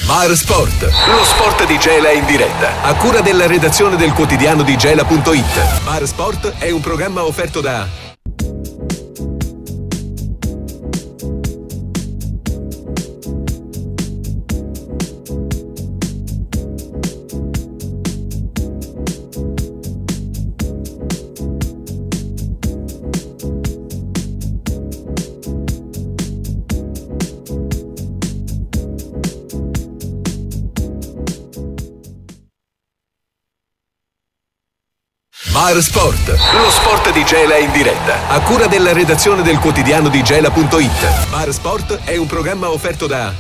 Bar Sport, lo sport di Gela in diretta, a cura della redazione del quotidiano di Gela.it. Bar Sport è un programma offerto da Bar Sport, lo sport di Gela in diretta, a cura della redazione del quotidiano di Gela.it. Bar Sport è un programma offerto da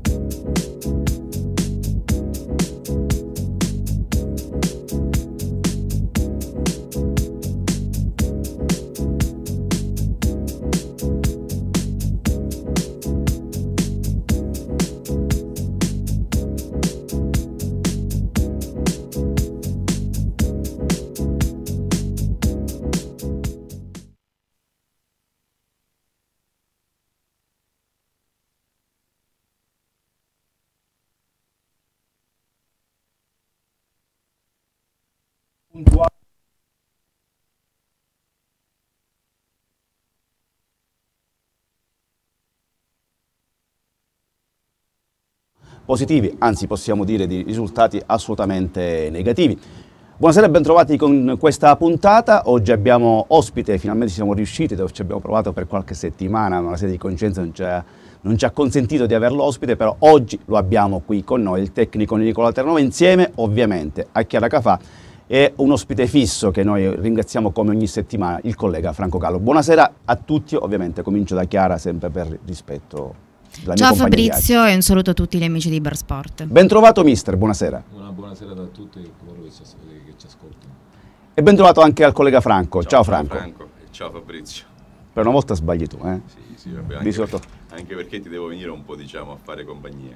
positivi, anzi possiamo dire di risultati assolutamente negativi. Buonasera e bentrovati con questa puntata. Oggi abbiamo ospite, finalmente ci siamo riusciti, dove ci abbiamo provato per qualche settimana, una serie di coincidenze non ci ha consentito di averlo ospite, però oggi lo abbiamo qui con noi, il tecnico Nicola Terranova, insieme ovviamente a Chiara Cafà e un ospite fisso che noi ringraziamo come ogni settimana, il collega Franco Gallo. Buonasera a tutti, ovviamente comincio da Chiara sempre per rispetto. Ciao Fabrizio e un saluto a tutti gli amici di Bar Sport. Ben trovato mister, buonasera. Buonasera a tutti coloro che ci ascoltano. E ben trovato anche al collega Franco. Ciao Franco. E ciao Fabrizio. Per una volta sbagli tu, eh? Sì, vabbè, anche perché ti devo venire un po', diciamo, a fare compagnia.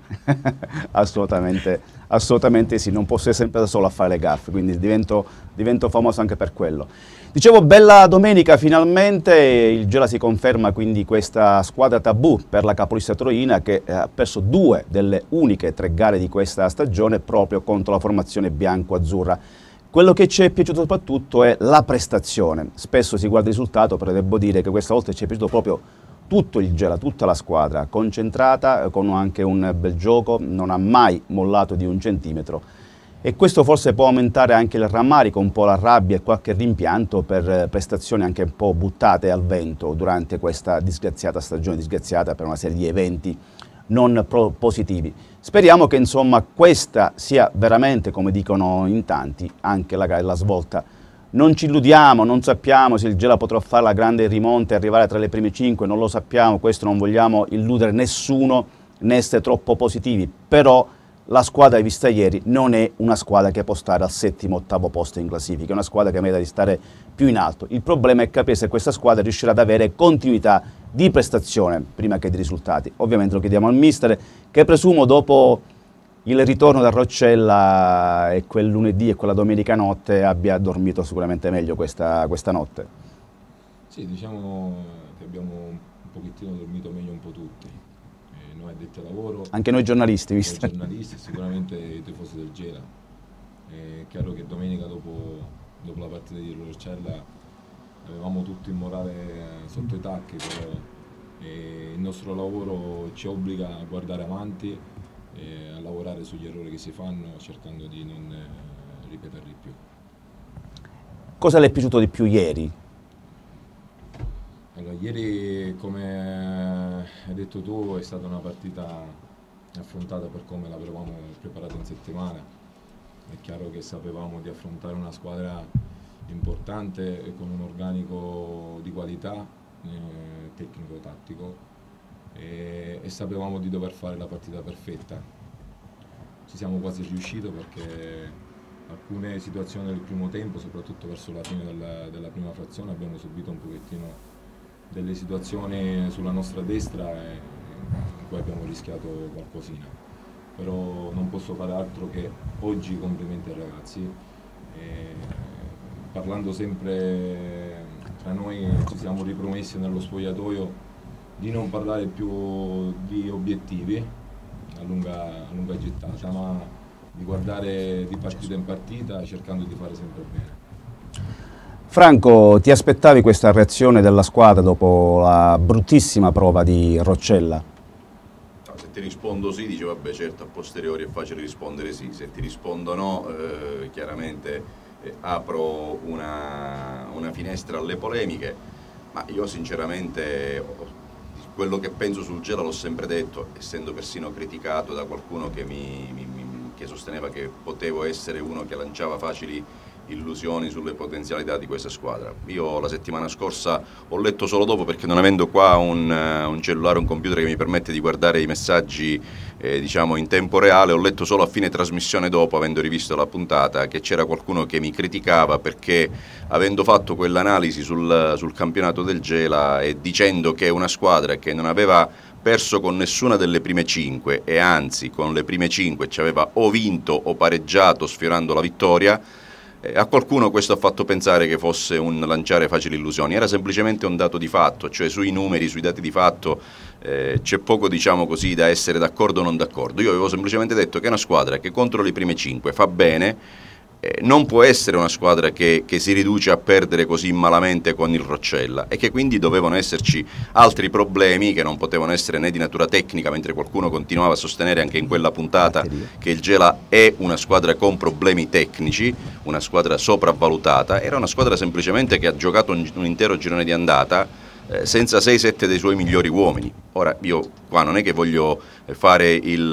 assolutamente sì, non posso essere sempre da solo a fare le gaffe, quindi divento famoso anche per quello. Dicevo, bella domenica, finalmente il Gela si conferma quindi questa squadra tabù per la capolista troina che ha perso 2 delle uniche 3 gare di questa stagione proprio contro la formazione bianco-azzurra. Quello che ci è piaciuto soprattutto è la prestazione. Spesso si guarda il risultato, però devo dire che questa volta ci è piaciuto proprio tutto il Gela, tutta la squadra, concentrata, con anche un bel gioco, non ha mai mollato di un centimetro. E questo forse può aumentare anche il rammarico, un po' la rabbia e qualche rimpianto per prestazioni anche un po' buttate al vento durante questa disgraziata stagione, disgraziata per una serie di eventi non positivi. Speriamo che insomma questa sia veramente, come dicono in tanti, anche la svolta. Non ci illudiamo, non sappiamo se il Gela potrà fare la grande rimonta e arrivare tra le prime 5, non lo sappiamo, questo non vogliamo illudere nessuno né essere troppo positivi, però la squadra vista ieri non è una squadra che può stare al 7º, 8º posto in classifica, è una squadra che merita di stare più in alto. Il problema è capire se questa squadra riuscirà ad avere continuità di prestazione prima che di risultati. Ovviamente lo chiediamo al mister, che presumo dopo il ritorno da Roccella e quel lunedì e quella domenica notte abbia dormito sicuramente meglio questa notte. Sì, diciamo che abbiamo un pochettino dormito meglio un po' tutti. Noi addetti al lavoro, anche noi giornalisti, visto? Noi giornalisti, sicuramente i tifosi del Gela. È chiaro che domenica dopo la partita di Roccella avevamo tutto il morale sotto i tacchi, però il nostro lavoro ci obbliga a guardare avanti e a lavorare sugli errori che si fanno, cercando di non ripeterli più. Cosa le è piaciuto di più ieri? Allora, ieri, come hai detto tu, è stata una partita affrontata per come l'avevamo preparata in settimana. È chiaro che sapevamo di affrontare una squadra importante e con un organico di qualità, tecnico-tattico, e sapevamo di dover fare la partita perfetta. Ci siamo quasi riusciti perché alcune situazioni del primo tempo, soprattutto verso la fine della prima frazione, abbiamo subito un pochettino delle situazioni sulla nostra destra in cui abbiamo rischiato qualcosina. Però non posso fare altro che oggi complimenti ai ragazzi. Parlando sempre tra noi, ci siamo ripromessi nello spogliatoio di non parlare più di obiettivi. a lunga gittata, ma di guardare di partita in partita cercando di fare sempre bene. Franco, ti aspettavi questa reazione della squadra dopo la bruttissima prova di Roccella? No, se ti rispondo sì, dice vabbè, certo, a posteriori è facile rispondere sì. Se ti rispondo no, chiaramente apro una finestra alle polemiche, ma io sinceramente quello che penso sul Gela l'ho sempre detto, essendo persino criticato da qualcuno che che sosteneva che potevo essere uno che lanciava facili illusioni sulle potenzialità di questa squadra. Io la settimana scorsa ho letto solo dopo, perché non avendo qua un cellulare, un computer che mi permette di guardare i messaggi diciamo in tempo reale, ho letto solo a fine trasmissione dopo, avendo rivisto la puntata, che c'era qualcuno che mi criticava perché, avendo fatto quell'analisi sul campionato del Gela e dicendo che è una squadra che non aveva perso con nessuna delle prime 5 e anzi con le prime 5 ci aveva o vinto o pareggiato sfiorando la vittoria, a qualcuno questo ha fatto pensare che fosse un lanciare facili illusioni. Era semplicemente un dato di fatto, cioè sui numeri, sui dati di fatto c'è poco, diciamo così, da essere d'accordo o non d'accordo. Io avevo semplicemente detto che è una squadra che contro le prime 5 fa bene, non può essere una squadra che si riduce a perdere così malamente con il Roccella, e che quindi dovevano esserci altri problemi che non potevano essere né di natura tecnica, mentre qualcuno continuava a sostenere anche in quella puntata che il Gela è una squadra con problemi tecnici, una squadra sopravvalutata. Era una squadra semplicemente che ha giocato un intero girone di andata senza 6-7 dei suoi migliori uomini. Ora, io qua non è che voglio fare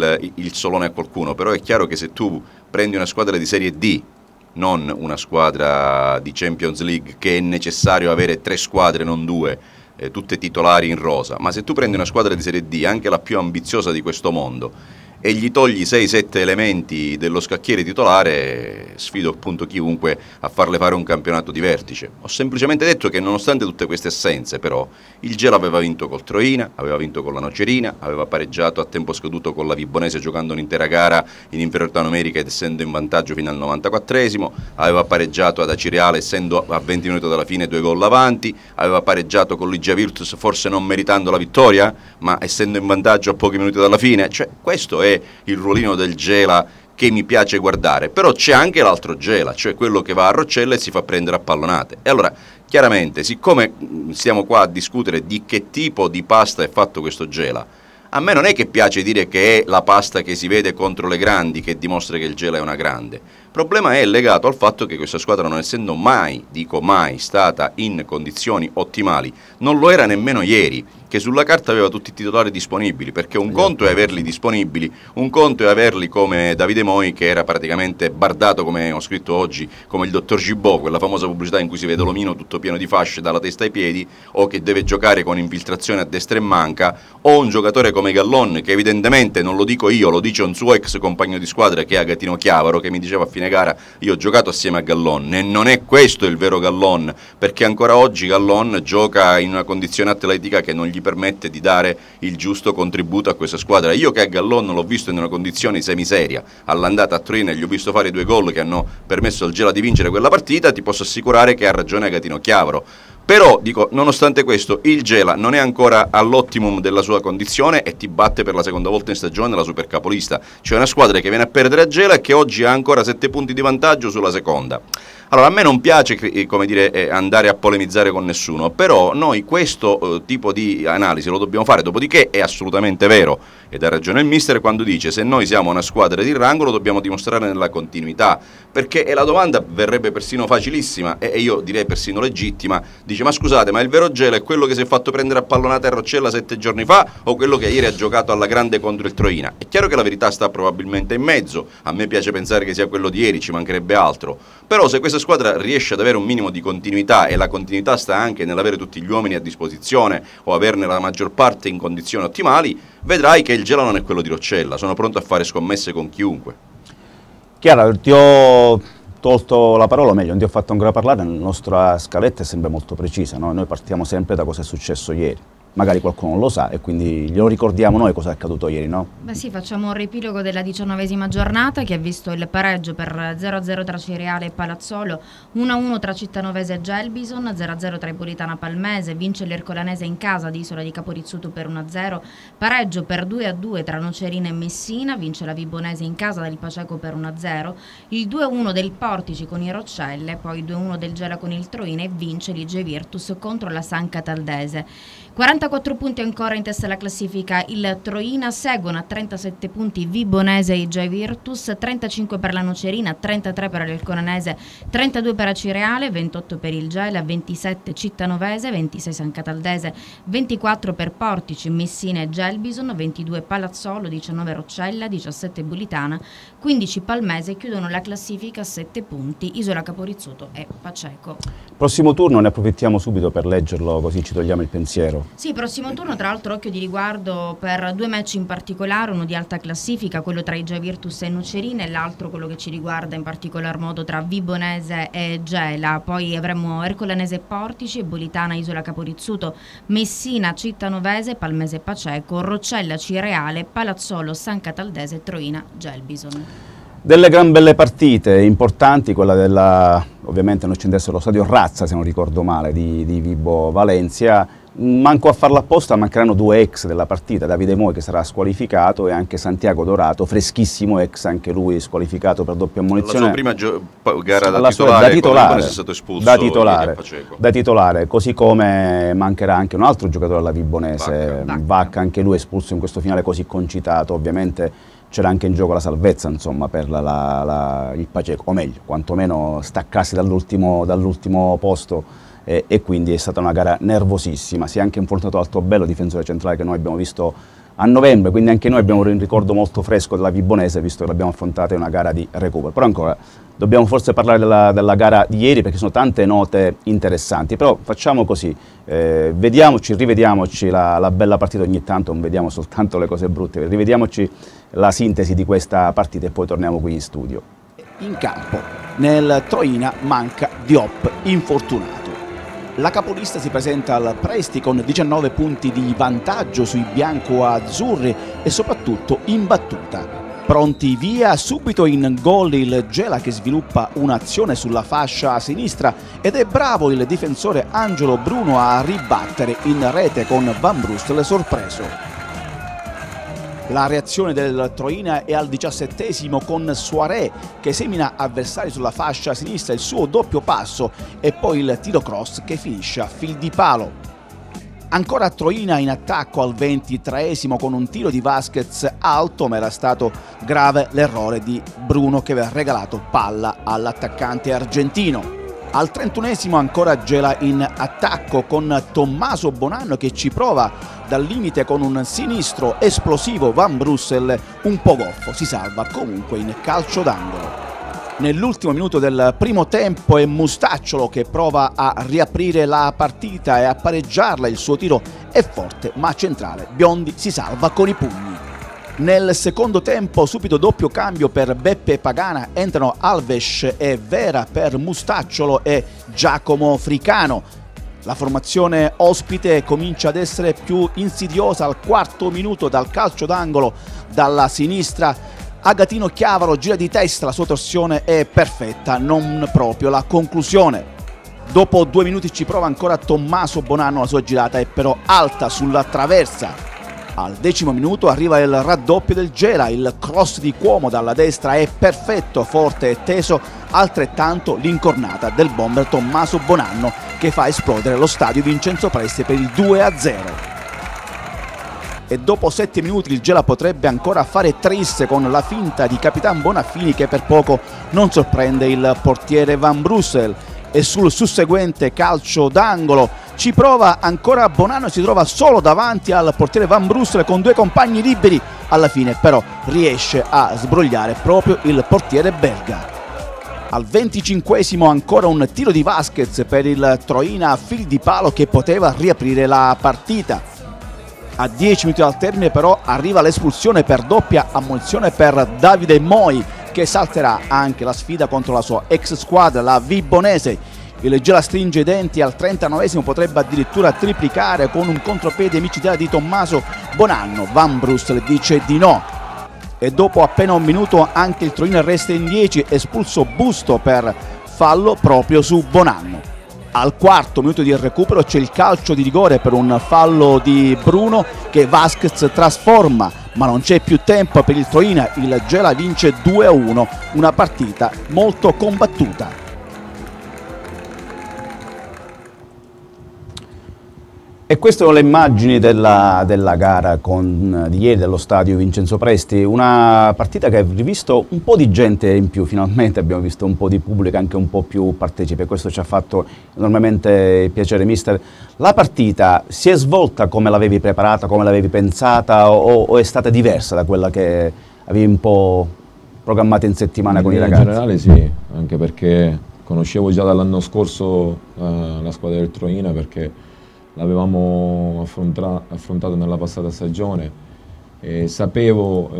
il solone a qualcuno, però è chiaro che se tu prendi una squadra di Serie D, non una squadra di Champions League, che è necessario avere 3 squadre, non 2, tutte titolari in rosa, ma se tu prendi una squadra di Serie D, anche la più ambiziosa di questo mondo, e gli togli 6-7 elementi dello scacchiere titolare, sfido appunto chiunque a farle fare un campionato di vertice. Ho semplicemente detto che nonostante tutte queste assenze, però, il Gela aveva vinto col Troina, aveva vinto con la Nocerina, aveva pareggiato a tempo scaduto con la Vibonese giocando un'intera gara in inferiorità numerica ed essendo in vantaggio fino al 94esimo, aveva pareggiato ad Acireale essendo a 20 minuti dalla fine 2 gol avanti, aveva pareggiato con Ligia Virtus forse non meritando la vittoria, ma essendo in vantaggio a pochi minuti dalla fine. Cioè, questo è il ruolino del Gela che mi piace guardare. Però c'è anche l'altro Gela, cioè quello che va a Roccella e si fa prendere a pallonate. E allora, chiaramente, siccome stiamo qua a discutere di che tipo di pasta è fatto questo Gela, a me non è che piace dire che è la pasta che si vede contro le grandi che dimostra che il Gela è una grande. Il problema è legato al fatto che questa squadra, non essendo mai, dico mai, stata in condizioni ottimali, non lo era nemmeno ieri, che sulla carta aveva tutti i titolari disponibili, perché un conto è averli disponibili, un conto è averli come Davide Moi, che era praticamente bardato, come ho scritto oggi, come il dottor Gibaud, quella famosa pubblicità in cui si vede l'omino tutto pieno di fasce dalla testa ai piedi, o che deve giocare con infiltrazione a destra e manca, o un giocatore come Gallon, che evidentemente, non lo dico io, lo dice un suo ex compagno di squadra che è Agatino Chiavaro, che mi diceva a fine gara: io ho giocato assieme a Gallon, e non è questo il vero Gallon, perché ancora oggi Gallon gioca in una condizione atletica che non gli permette di dare il giusto contributo a questa squadra. Io che a Gallon l'ho visto in una condizione semiseria all'andata a Torino e gli ho visto fare 2 gol che hanno permesso al Gela di vincere quella partita, ti posso assicurare che ha ragione Agatino Chiavaro. Però, dico, nonostante questo, il Gela non è ancora all'ottimum della sua condizione e ti batte per la seconda volta in stagione la supercapolista. C'è una squadra che viene a perdere a Gela e che oggi ha ancora 7 punti di vantaggio sulla seconda. Allora, a me non piace, come dire, andare a polemizzare con nessuno, però noi questo tipo di analisi lo dobbiamo fare. Dopodiché è assolutamente vero, ed ha ragione il mister quando dice: se noi siamo una squadra di rango lo dobbiamo dimostrare nella continuità, perché la domanda verrebbe persino facilissima, e io direi persino legittima. Dice: ma scusate, ma il vero Gela è quello che si è fatto prendere a pallonate a Roccella 7 giorni fa, o quello che ieri ha giocato alla grande contro il Troina? È chiaro che la verità sta probabilmente in mezzo. A me piace pensare che sia quello di ieri, ci mancherebbe altro. Però se questa squadra riesce ad avere un minimo di continuità, e la continuità sta anche nell'avere tutti gli uomini a disposizione o averne la maggior parte in condizioni ottimali, vedrai che il Gela non è quello di Roccella. Sono pronto a fare scommesse con chiunque. Chiara, ti ho tolto la parola, o meglio, non ti ho fatto ancora parlare. La nostra scaletta è sempre molto precisa, no? Noi partiamo sempre da cosa è successo ieri. magari qualcuno non lo sa e quindi glielo ricordiamo noi cosa è accaduto ieri, no? Beh sì, facciamo un riepilogo della 19ª giornata che ha visto il pareggio per 0-0 tra Cireale e Palazzolo, 1-1 tra Cittanovese e Gelbison, 0-0 tra Ipolitana Palmese, vince l'Ercolanese in casa di Isola di Caporizzuto per 1-0, pareggio per 2-2 tra Nocerina e Messina, vince la Vibonese in casa del Paceco per 1-0, il 2-1 del Portici con i Roccelle, poi 2-1 del Gela con il Troina e vince l'Ige Virtus contro la San Cataldese. 44 punti ancora in testa alla classifica il Troina, seguono a 37 punti Vibonese e Ige Virtus, 35 per la Nocerina, 33 per l'Elconanese, 32 per Acireale, 28 per il Gela, 27 Cittanovese, 26 San Cataldese, 24 per Portici, Messina e Gelbison, 22 Palazzolo, 19 Roccella, 17 Bulitana, 15 Palmese, chiudono la classifica a 7 punti Isola Caporizzuto e Paceco. Prossimo turno ne approfittiamo subito per leggerlo così ci togliamo il pensiero. Sì, prossimo turno, tra l'altro occhio di riguardo per due match in particolare, uno di alta classifica, quello tra Ige Virtus e Nocerina, e l'altro quello che ci riguarda in particolar modo tra Vibonese e Gela. Poi avremo Ercolanese e Portici, Bolitana Isola Caporizzuto, Messina Cittanovese, Palmese e Paceco, Roccella Cireale, Palazzolo San Cataldese, Troina Gelbison. Delle gran belle partite importanti, quella della, ovviamente non scendesse lo stadio Razza se non ricordo male, di Vibo Valencia. Manco a farla apposta mancheranno due ex della partita, Davide Moi che sarà squalificato e anche Santiago Dorato, freschissimo ex, anche lui squalificato per doppia ammonizione. La sua prima gara da titolare, è stato espulso da titolare, così come mancherà anche un altro giocatore alla Vibonese, Vacca, anche lui espulso in questo finale così concitato. Ovviamente c'era anche in gioco la salvezza, insomma, per il Paceco, o meglio, quantomeno staccarsi dall'ultimo posto. E quindi è stata una gara nervosissima. Si è anche infortunato Altobello, difensore centrale che noi abbiamo visto a novembre, quindi anche noi abbiamo un ricordo molto fresco della Vibonese, visto che l'abbiamo affrontata in una gara di recupero. Però ancora dobbiamo forse parlare della gara di ieri, perché sono tante note interessanti. Però facciamo così, rivediamoci la bella partita ogni tanto, non vediamo soltanto le cose brutte, rivediamoci la sintesi di questa partita e poi torniamo qui in studio. In campo, nel Troina manca Diop, infortunato. La capolista si presenta al Presti con 19 punti di vantaggio sui bianco-azzurri e soprattutto imbattuta. Pronti via, subito in gol il Gela che sviluppa un'azione sulla fascia sinistra ed è bravo il difensore Angelo Bruno a ribattere in rete con Van Brustel sorpreso. La reazione del Troina è al 17esimo con Soiré che semina avversari sulla fascia sinistra, il suo doppio passo e poi il tiro cross che finisce a fil di palo. Ancora Troina in attacco al 23esimo con un tiro di Vasquez alto, ma era stato grave l'errore di Bruno che aveva regalato palla all'attaccante argentino. Al 31esimo ancora Gela in attacco con Tommaso Bonanno che ci prova dal limite con un sinistro esplosivo. Van Brustel un po' goffo, si salva comunque in calcio d'angolo. Nell'ultimo minuto del primo tempo è Mustacciolo che prova a riaprire la partita e a pareggiarla, il suo tiro è forte ma centrale, Biondi si salva con i pugni. Nel secondo tempo subito doppio cambio per Beppe Pagana, entrano Alves e Vera per Mustacciolo e Giacomo Fricano. La formazione ospite comincia ad essere più insidiosa al quarto minuto dal calcio d'angolo dalla sinistra. Agatino Chiavaro gira di testa, la sua torsione è perfetta, non proprio la conclusione. Dopo 2 minuti ci prova ancora Tommaso Bonanno, la sua girata è però alta sulla traversa. Al 10° minuto arriva il raddoppio del Gela, il cross di Cuomo dalla destra è perfetto, forte e teso, altrettanto l'incornata del bomber Tommaso Bonanno che fa esplodere lo stadio Vincenzo Presti per il 2-0. E dopo 7 minuti il Gela potrebbe ancora fare tris con la finta di Capitan Bonaffini che per poco non sorprende il portiere Van Brustel. E sul susseguente calcio d'angolo ci prova ancora Bonanno, si trova solo davanti al portiere Van Brustel con 2 compagni liberi, alla fine però riesce a sbrogliare proprio il portiere belga. Al 25esimo ancora un tiro di Vasquez per il Troina a fil di palo che poteva riaprire la partita. A 10 minuti dal termine però arriva l'espulsione per doppia ammonizione per Davide Moi che salterà anche la sfida contro la sua ex squadra, la Vibonese. Il Gela stringe i denti, al 39esimo potrebbe addirittura triplicare con un contropiede micidiale di Tommaso Bonanno. Van Brustel dice di no. E dopo appena un minuto anche il Troina resta in 10, espulso Busto per fallo proprio su Bonanno. Al quarto minuto di recupero c'è il calcio di rigore per un fallo di Bruno che Vasquez trasforma, ma non c'è più tempo per il Troina, il Gela vince 2-1, una partita molto combattuta. E queste sono le immagini della gara di ieri dello stadio Vincenzo Presti, una partita che ha rivisto un po' di gente in più, finalmente abbiamo visto un po' di pubblico anche un po' più partecipe, questo ci ha fatto enormemente piacere. Mister, la partita si è svolta come l'avevi preparata, come l'avevi pensata o è stata diversa da quella che avevi un po' programmata in settimana con i ragazzi? In generale sì, anche perché conoscevo già dall'anno scorso la squadra del Troina, perché l'avevamo affrontato nella passata stagione e sapevo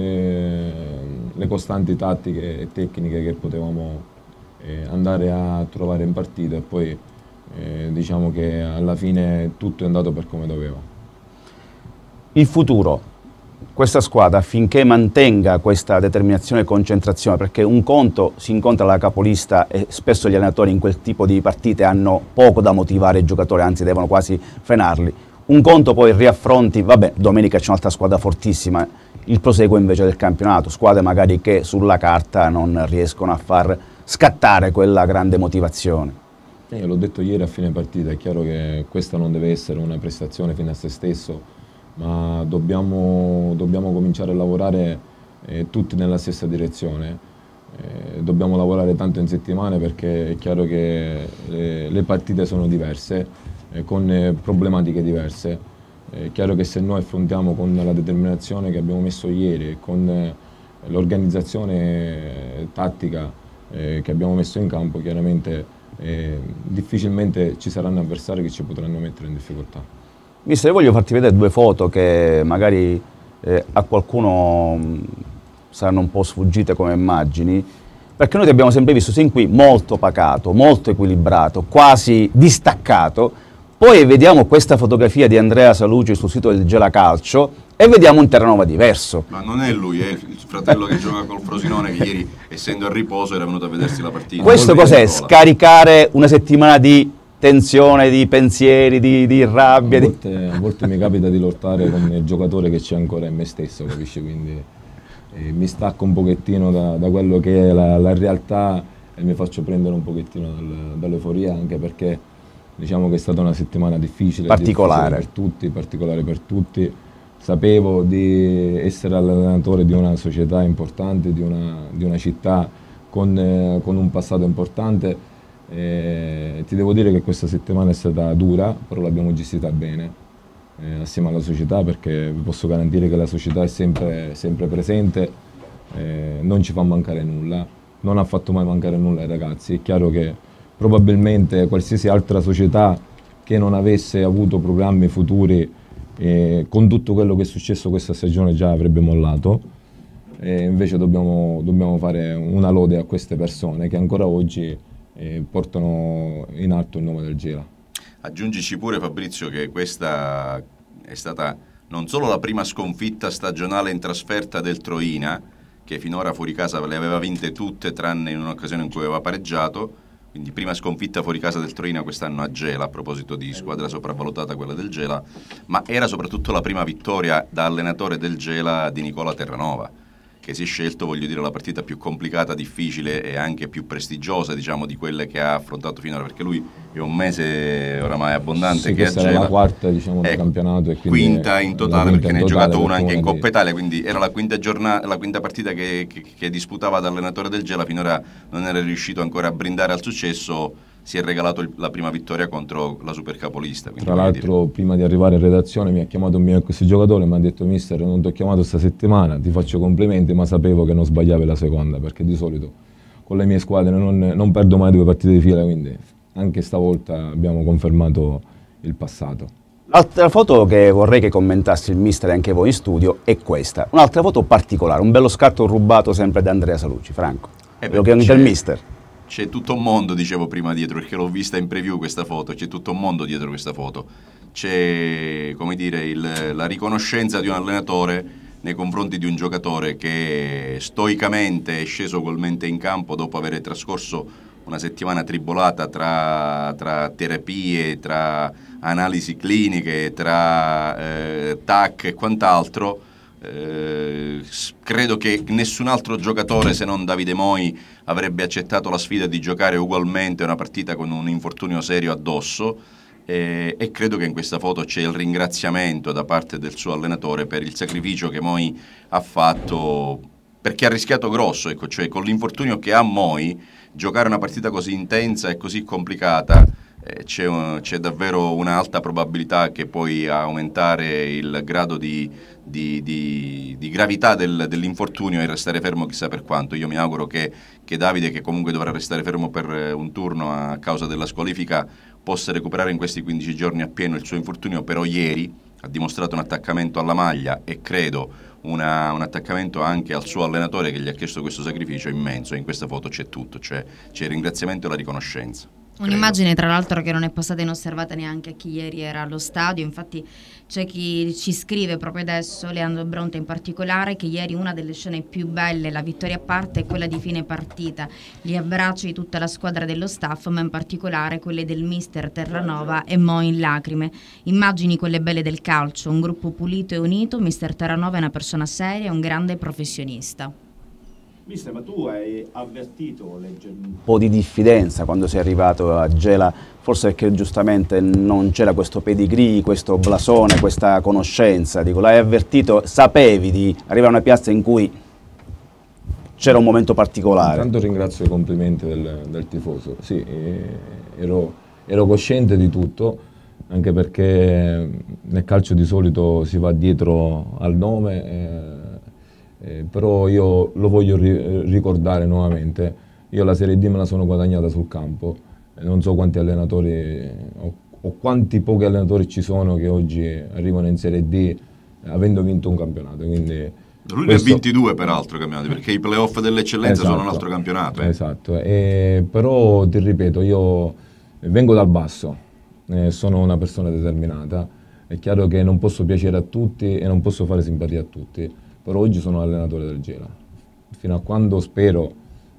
le costanti tattiche e tecniche che potevamo andare a trovare in partita e poi diciamo che alla fine tutto è andato per come doveva. Il futuro, questa squadra affinché mantenga questa determinazione e concentrazione, perché un conto si incontra alla capolista e spesso gli allenatori in quel tipo di partite hanno poco da motivare i giocatori, anzi devono quasi frenarli. Un conto poi riaffronti, vabbè, domenica c'è un'altra squadra fortissima, il proseguo invece del campionato, squadre magari che sulla carta non riescono a far scattare quella grande motivazione. L'ho detto ieri a fine partita, è chiaro che questa non deve essere una prestazione fine a se stesso, ma dobbiamo cominciare a lavorare tutti nella stessa direzione. Dobbiamo lavorare tanto in settimana perché è chiaro che le partite sono diverse, con problematiche diverse. È chiaro che se noi affrontiamo con la determinazione che abbiamo messo ieri, con l'organizzazione tattica che abbiamo messo in campo, chiaramente difficilmente ci saranno avversari che ci potranno mettere in difficoltà. Mister, voglio farti vedere due foto che magari a qualcuno saranno un po' sfuggite come immagini, perché noi ti abbiamo sempre visto sin qui molto pacato, molto equilibrato, quasi distaccato, poi vediamo questa fotografia di Andrea Saluci sul sito del Gela Calcio e vediamo un Terranova diverso. Ma non è lui, è il fratello che gioca col Frosinone, che ieri, essendo a riposo, era venuto a vedersi la partita. Questo cos'è? Scaricare una settimana di tensione, di pensieri, di rabbia? A volte mi capita di lottare con il giocatore che c'è ancora in me stesso, capisci? Quindi mi stacco un pochettino da quello che è la realtà e mi faccio prendere un pochettino dall'euforia, anche perché diciamo che è stata una settimana difficile, particolare particolare per tutti. Sapevo di essere allenatore di una società importante, di una città con un passato importante. Ti devo dire che questa settimana è stata dura, però l'abbiamo gestita bene assieme alla società, perché vi posso garantire che la società è sempre presente, non ci fa mancare nulla, non ha fatto mai mancare nulla ai ragazzi. È chiaro che probabilmente qualsiasi altra società che non avesse avuto programmi futuri con tutto quello che è successo questa stagione già avrebbe mollato, e invece dobbiamo fare una lode a queste persone che ancora oggi portano in alto il nome del Gela. Aggiungici pure, Fabrizio, che questa è stata non solo la prima sconfitta stagionale in trasferta del Troina, che finora fuori casa le aveva vinte tutte tranne in un'occasione in cui aveva pareggiato, quindi prima sconfitta fuori casa del Troina quest'anno a Gela, a proposito di squadra sopravvalutata quella del Gela, ma era soprattutto la prima vittoria da allenatore del Gela di Nicola Terranova, che si è scelto, voglio dire, la partita più complicata, difficile e anche più prestigiosa, diciamo, di quelle che ha affrontato finora, perché lui è un mese oramai abbondante sì, che a Gela, la quarta, diciamo, del campionato, e quinta in totale, perché ne ha giocato una anche in Coppa Italia, quindi era la quinta partita che disputava da allenatore del Gela. Finora non era riuscito ancora a brindare al successo, si è regalato la prima vittoria contro la super capolista. Tra l'altro, prima di arrivare in redazione mi ha chiamato un mio ex giocatore e mi ha detto: mister, non ti ho chiamato sta settimana, ti faccio complimenti, ma sapevo che non sbagliavi la seconda, perché di solito con le mie squadre non perdo mai 2 partite di fila, quindi anche stavolta abbiamo confermato il passato. L'altra foto che vorrei che commentassi il mister e anche voi in studio è questa, un'altra foto particolare, un bello scatto rubato sempre da Andrea Saluci. Franco, lo chiedo del mister. c'è tutto un mondo, dicevo prima, dietro, perché l'ho vista in preview questa foto, c'è tutto un mondo dietro questa foto. C'è, come dire, la riconoscenza di un allenatore nei confronti di un giocatore che stoicamente è sceso ugualmente in campo dopo aver trascorso una settimana tribolata tra terapie, tra analisi cliniche, tra TAC e quant'altro. Credo che nessun altro giocatore, se non Davide Moi, avrebbe accettato la sfida di giocare ugualmente una partita con un infortunio serio addosso, e credo che in questa foto c'è il ringraziamento da parte del suo allenatore per il sacrificio che Moi ha fatto, perché ha rischiato grosso, ecco, cioè con l'infortunio che ha Moi, giocare una partita così intensa e così complicata, c'è davvero un'alta probabilità che puoi aumentare il grado di gravità dell'infortunio e restare fermo chissà per quanto. Io mi auguro che Davide, che comunque dovrà restare fermo per un turno a causa della squalifica, possa recuperare in questi 15 giorni appieno il suo infortunio. Però ieri ha dimostrato un attaccamento alla maglia e credo un attaccamento anche al suo allenatore, che gli ha chiesto questo sacrificio immenso, e in questa foto c'è tutto, c'è il ringraziamento e la riconoscenza. Un'immagine tra l'altro che non è passata inosservata neanche a chi ieri era allo stadio. Infatti c'è chi ci scrive proprio adesso, Leandro Bronte in particolare, che ieri una delle scene più belle, la vittoria a parte, è quella di fine partita, gli abbracci di tutta la squadra dello staff, ma in particolare quelle del mister Terranova e Mo in lacrime. Immagini quelle belle del calcio, un gruppo pulito e unito. Mister Terranova è una persona seria e un grande professionista. Mister, ma tu hai avvertito un po' di diffidenza quando sei arrivato a Gela, forse perché giustamente non c'era questo pedigree, questo blasone, questa conoscenza, dico, l'hai avvertito, sapevi di arrivare a una piazza in cui c'era un momento particolare? Intanto ringrazio i complimenti del tifoso, sì, ero cosciente di tutto, anche perché nel calcio di solito si va dietro al nome, però io lo voglio ricordare nuovamente. Io la Serie D me la sono guadagnata sul campo, non so quanti allenatori o quanti pochi allenatori ci sono che oggi arrivano in Serie D avendo vinto un campionato. Quindi lui ne ha 22 peraltro campionati, perché i playoff dell'eccellenza sono un altro campionato. Esatto, però ti ripeto, io vengo dal basso, sono una persona determinata, è chiaro che non posso piacere a tutti e non posso fare simpatia a tutti, però oggi sono allenatore del Gela, fino a quando spero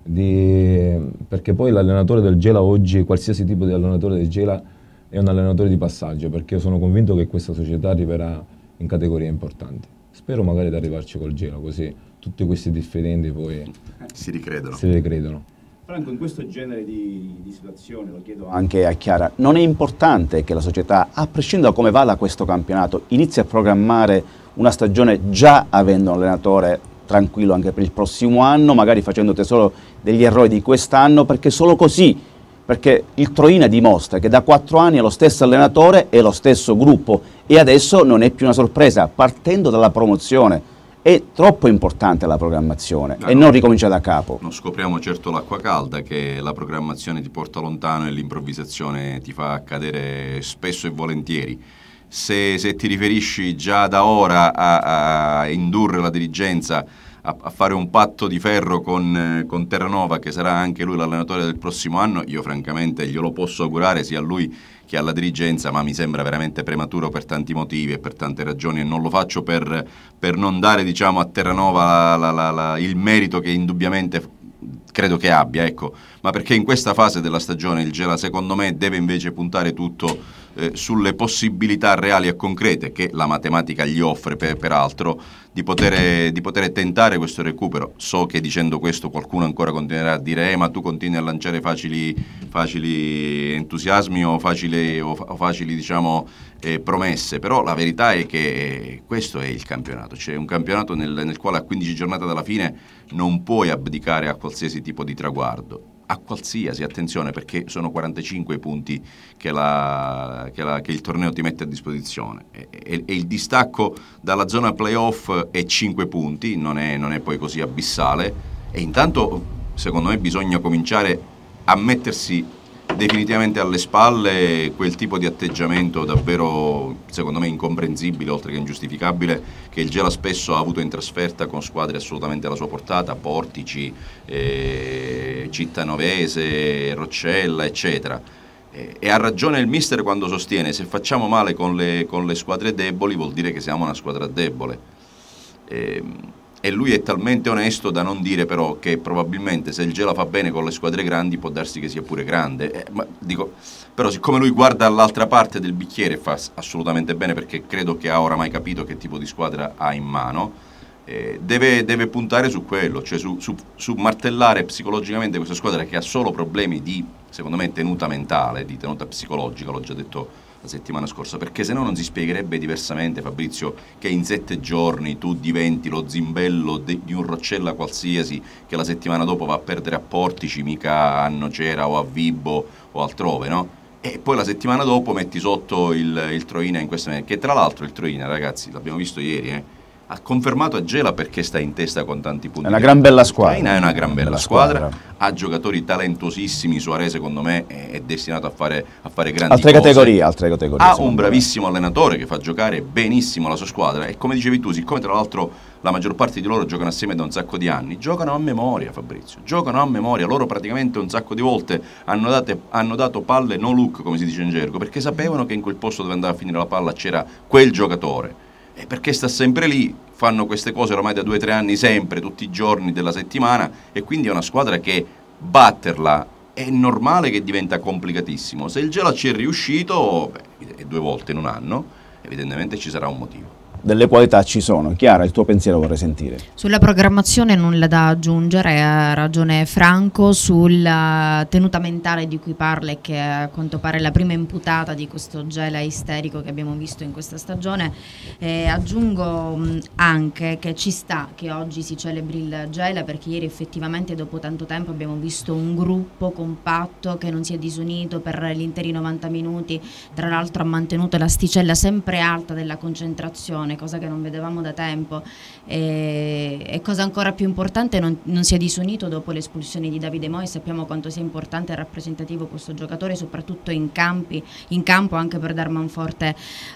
perché poi l'allenatore del Gela oggi, qualsiasi tipo di allenatore del Gela, è un allenatore di passaggio, perché io sono convinto che questa società arriverà in categorie importanti. Spero magari di arrivarci col Gela, così tutti questi diffidenti poi si ricredono. Franco, in questo genere di situazioni, lo chiedo anche a Chiara, non è importante che la società, a prescindere da come va questo campionato, inizi a programmare una stagione già avendo un allenatore tranquillo anche per il prossimo anno, magari facendo tesoro degli errori di quest'anno, perché solo così, perché il Troina dimostra che da 4 anni è lo stesso allenatore e lo stesso gruppo, e adesso non è più una sorpresa, partendo dalla promozione. È troppo importante la programmazione e non ricominciare da capo. Non scopriamo certo l'acqua calda, che la programmazione ti porta lontano e l'improvvisazione ti fa cadere spesso e volentieri. Se ti riferisci già da ora a indurre la dirigenza a fare un patto di ferro con Terranova, che sarà anche lui l'allenatore del prossimo anno, io francamente glielo posso augurare sia a lui che alla dirigenza, ma mi sembra veramente prematuro per tanti motivi e per tante ragioni, e non lo faccio per non dare, diciamo, a Terranova il merito che indubbiamente credo che abbia, ecco, ma perché in questa fase della stagione il Gela, secondo me, deve invece puntare tutto sulle possibilità reali e concrete che la matematica gli offre, peraltro, di poter tentare questo recupero. So che dicendo questo qualcuno ancora continuerà a dire ma tu continui a lanciare facili entusiasmi o facili diciamo promesse, però la verità è che questo è il campionato, c'è un campionato nel quale a 15 giornate dalla fine non puoi abdicare a qualsiasi tipo di traguardo, a qualsiasi, attenzione, perché sono 45 punti che il torneo ti mette a disposizione e il distacco dalla zona playoff è 5 punti, non è poi così abissale, e intanto secondo me bisogna cominciare a mettersi definitivamente alle spalle quel tipo di atteggiamento davvero, secondo me, incomprensibile, oltre che ingiustificabile, che il Gela spesso ha avuto in trasferta con squadre assolutamente alla sua portata, Portici, Cittanovese, Roccella, eccetera. E ha ragione il mister quando sostiene: se facciamo male con le squadre deboli vuol dire che siamo una squadra debole. E lui è talmente onesto da non dire però che probabilmente se il Gela fa bene con le squadre grandi può darsi che sia pure grande. Però siccome lui guarda all'altra parte del bicchiere fa assolutamente bene, perché credo che ha oramai capito che tipo di squadra ha in mano, deve puntare su quello, cioè su martellare psicologicamente questa squadra che ha solo problemi di, secondo me, tenuta mentale, di tenuta psicologica, l'ho già detto la settimana scorsa, perché se no non si spiegherebbe diversamente, Fabrizio, che in 7 giorni tu diventi lo zimbello di un Roccella qualsiasi che la settimana dopo va a perdere a Portici, mica a Nocera o a Vibo o altrove, no? E poi la settimana dopo metti sotto il Troina in questa maniera, che tra l'altro il Troina, ragazzi, l'abbiamo visto ieri, ha confermato a Gela perché sta in testa con tanti punti. È una gran bella squadra. È una gran bella squadra, ha giocatori talentosissimi. Suarez, secondo me, è destinato a fare grandi altre cose. Altre categorie. Ha un bravissimo allenatore che fa giocare benissimo la sua squadra, e come dicevi tu, siccome tra l'altro la maggior parte di loro giocano assieme da un sacco di anni, giocano a memoria, Fabrizio, giocano a memoria. Loro praticamente un sacco di volte hanno dato palle no look, come si dice in gergo, perché sapevano che in quel posto dove andava a finire la palla c'era quel giocatore. E perché sta sempre lì, fanno queste cose ormai da 2 o 3 anni, sempre, tutti i giorni della settimana, e quindi è una squadra che batterla è normale che diventa complicatissimo. Se il Gela ci è riuscito, 2 volte in un anno, evidentemente ci sarà un motivo. Delle qualità ci sono. Chiara, il tuo pensiero vorrei sentire. Sulla programmazione nulla da aggiungere, ha ragione Franco sulla tenuta mentale di cui parla, e che a quanto pare è la prima imputata di questo Gela isterico che abbiamo visto in questa stagione. Aggiungo anche che ci sta che oggi si celebri il Gela, perché ieri effettivamente dopo tanto tempo abbiamo visto un gruppo compatto che non si è disunito per gli interi 90 minuti, tra l'altro ha mantenuto l'asticella sempre alta della concentrazione, cosa che non vedevamo da tempo, e cosa ancora più importante, non si è disunito dopo l'espulsione di Davide Moi. Sappiamo quanto sia importante e rappresentativo questo giocatore, soprattutto in campo, anche per dar manforte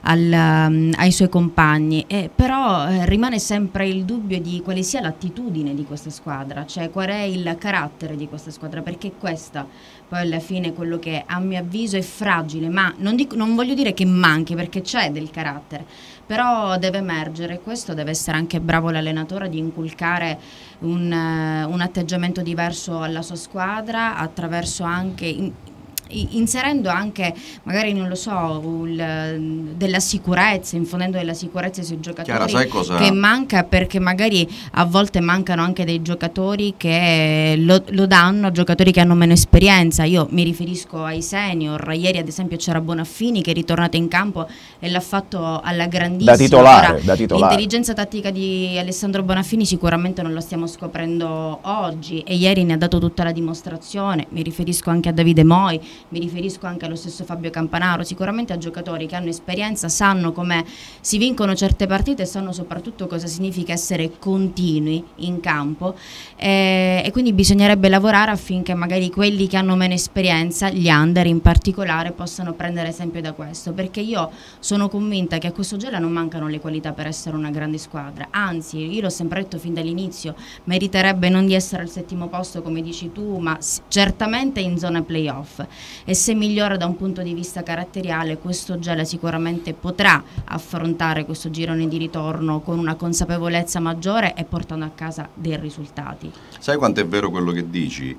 ai suoi compagni. Però rimane sempre il dubbio di quale sia l'attitudine di questa squadra, cioè qual è il carattere di questa squadra, perché questa poi alla fine quello che a mio avviso è fragile, ma non voglio dire che manchi, perché c'è del carattere, però deve emergere. Questo deve essere anche bravo l'allenatore di inculcare un atteggiamento diverso alla sua squadra, attraverso anche inserendo anche, magari non lo so, della sicurezza, infondendo della sicurezza sui giocatori. Chiara, sai cosa? Che manca, perché magari a volte mancano anche dei giocatori che lo danno a giocatori che hanno meno esperienza. Io mi riferisco ai senior. Ieri ad esempio c'era Bonaffini che è ritornato in campo e l'ha fatto alla grandissima. Da titolare. L'intelligenza tattica di Alessandro Bonaffini sicuramente non la stiamo scoprendo oggi, e ieri ne ha dato tutta la dimostrazione. Mi riferisco anche a Davide Moi, mi riferisco anche allo stesso Fabio Campanaro, sicuramente a giocatori che hanno esperienza, sanno come si vincono certe partite e sanno soprattutto cosa significa essere continui in campo, e quindi bisognerebbe lavorare affinché magari quelli che hanno meno esperienza, gli under in particolare, possano prendere esempio da questo, perché io sono convinta che a questo Gela non mancano le qualità per essere una grande squadra, anzi io l'ho sempre detto fin dall'inizio, meriterebbe non di essere al 7° posto come dici tu, ma certamente in zona playoff. E se migliora da un punto di vista caratteriale, questo Gela sicuramente potrà affrontare questo girone di ritorno con una consapevolezza maggiore e portando a casa dei risultati. Sai quanto è vero quello che dici?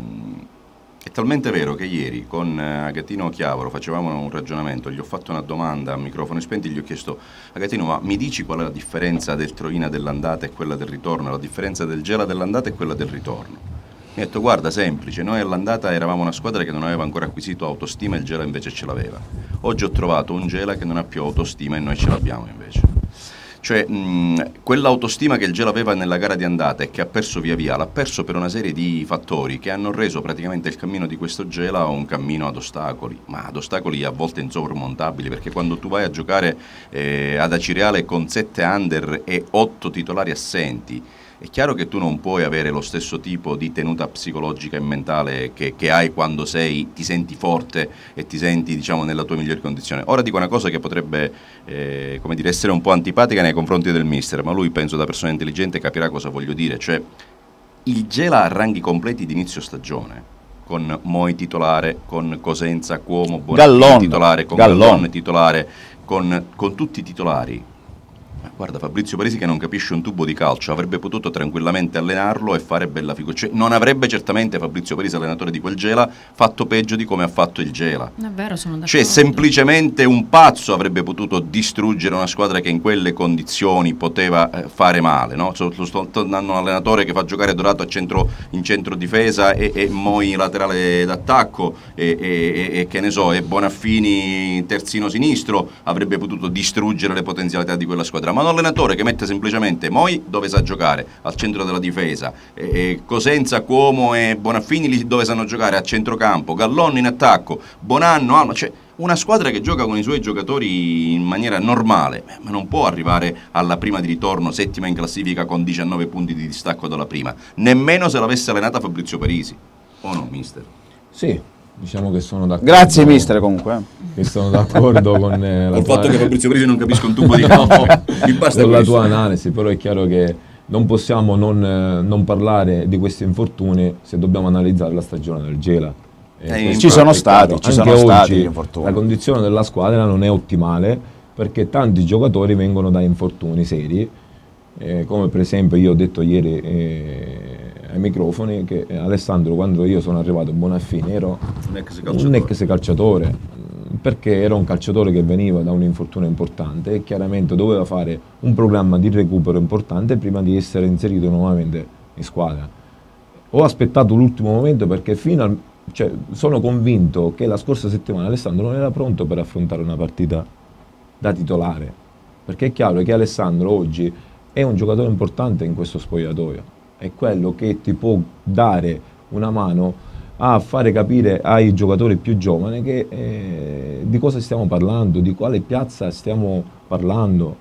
È talmente vero che ieri con Agatino Chiavaro facevamo un ragionamento, gli ho fatto una domanda a microfoni spenti, gli ho chiesto: Agatino, ma mi dici qual è la differenza del Troina dell'andata e quella del ritorno, la differenza del Gela dell'andata e quella del ritorno? Mi ha detto: guarda, semplice, noi all'andata eravamo una squadra che non aveva ancora acquisito autostima, il Gela invece ce l'aveva. Oggi ho trovato un Gela che non ha più autostima e noi ce l'abbiamo invece. Cioè quell'autostima che il Gela aveva nella gara di andata e che ha perso via via, l'ha perso per una serie di fattori che hanno reso praticamente il cammino di questo Gela un cammino ad ostacoli, ma ad ostacoli a volte insormontabili, perché quando tu vai a giocare ad Acireale con 7 under e 8 titolari assenti, è chiaro che tu non puoi avere lo stesso tipo di tenuta psicologica e mentale che hai quando ti senti forte e ti senti, diciamo, nella tua migliore condizione. Ora dico una cosa che potrebbe come dire, essere un po' antipatica nei confronti del mister, ma lui, penso, da persona intelligente capirà cosa voglio dire. Cioè, il Gela ha ranghi completi di inizio stagione, con Moi titolare, con Cosenza, Cuomo, Bonafini titolare, con Gallon titolare, con tutti i titolari. Ma guarda, Fabrizio Parisi, che non capisce un tubo di calcio, avrebbe potuto tranquillamente allenarlo e fare bella figura. Cioè, non avrebbe certamente Fabrizio Parisi, allenatore di quel Gela, fatto peggio di come ha fatto il Gela. È vero, sono d'accordo. Cioè, semplicemente un pazzo avrebbe potuto distruggere una squadra che in quelle condizioni poteva fare male, no? Sto dando un allenatore che fa giocare Dorato in centro difesa e Moi laterale d'attacco e che ne so, e Bonaffini terzino sinistro, avrebbe potuto distruggere le potenzialità di quella squadra. Ma un allenatore che mette semplicemente Moi dove sa giocare, al centro della difesa, Cosenza, Cuomo e Bonaffini lì dove sanno giocare, a centrocampo, Gallon in attacco, Bonanno, Alma, cioè una squadra che gioca con i suoi giocatori in maniera normale, ma non può arrivare alla prima di ritorno, settima in classifica, con 19 punti di distacco dalla prima, nemmeno se l'avesse allenata Fabrizio Parisi, o no, mister? Sì, diciamo che sono d'accordo. Grazie mister comunque. Che sono d'accordo con il fatto che Fabrizio Parisi non capisca un tubo di campo, mi basta con la questo. tua analisi, però è chiaro che non possiamo non parlare di questi infortuni se dobbiamo analizzare la stagione del Gela. Ci sono stati oggi infortuni. La condizione della squadra non è ottimale perché tanti giocatori vengono da infortuni seri, come per esempio io ho detto ieri ai microfoni che Alessandro, quando io sono arrivato a Bonaffini, ero un ex calciatore, perché era un calciatore che veniva da un infortunio importante e chiaramente doveva fare un programma di recupero importante prima di essere inserito nuovamente in squadra. Ho aspettato l'ultimo momento perché sono convinto che la scorsa settimana Alessandro non era pronto per affrontare una partita da titolare, perché è chiaro che Alessandro oggi è un giocatore importante in questo spogliatoio, è quello che ti può dare una mano a fare capire ai giocatori più giovani che, di cosa stiamo parlando, di quale piazza stiamo parlando.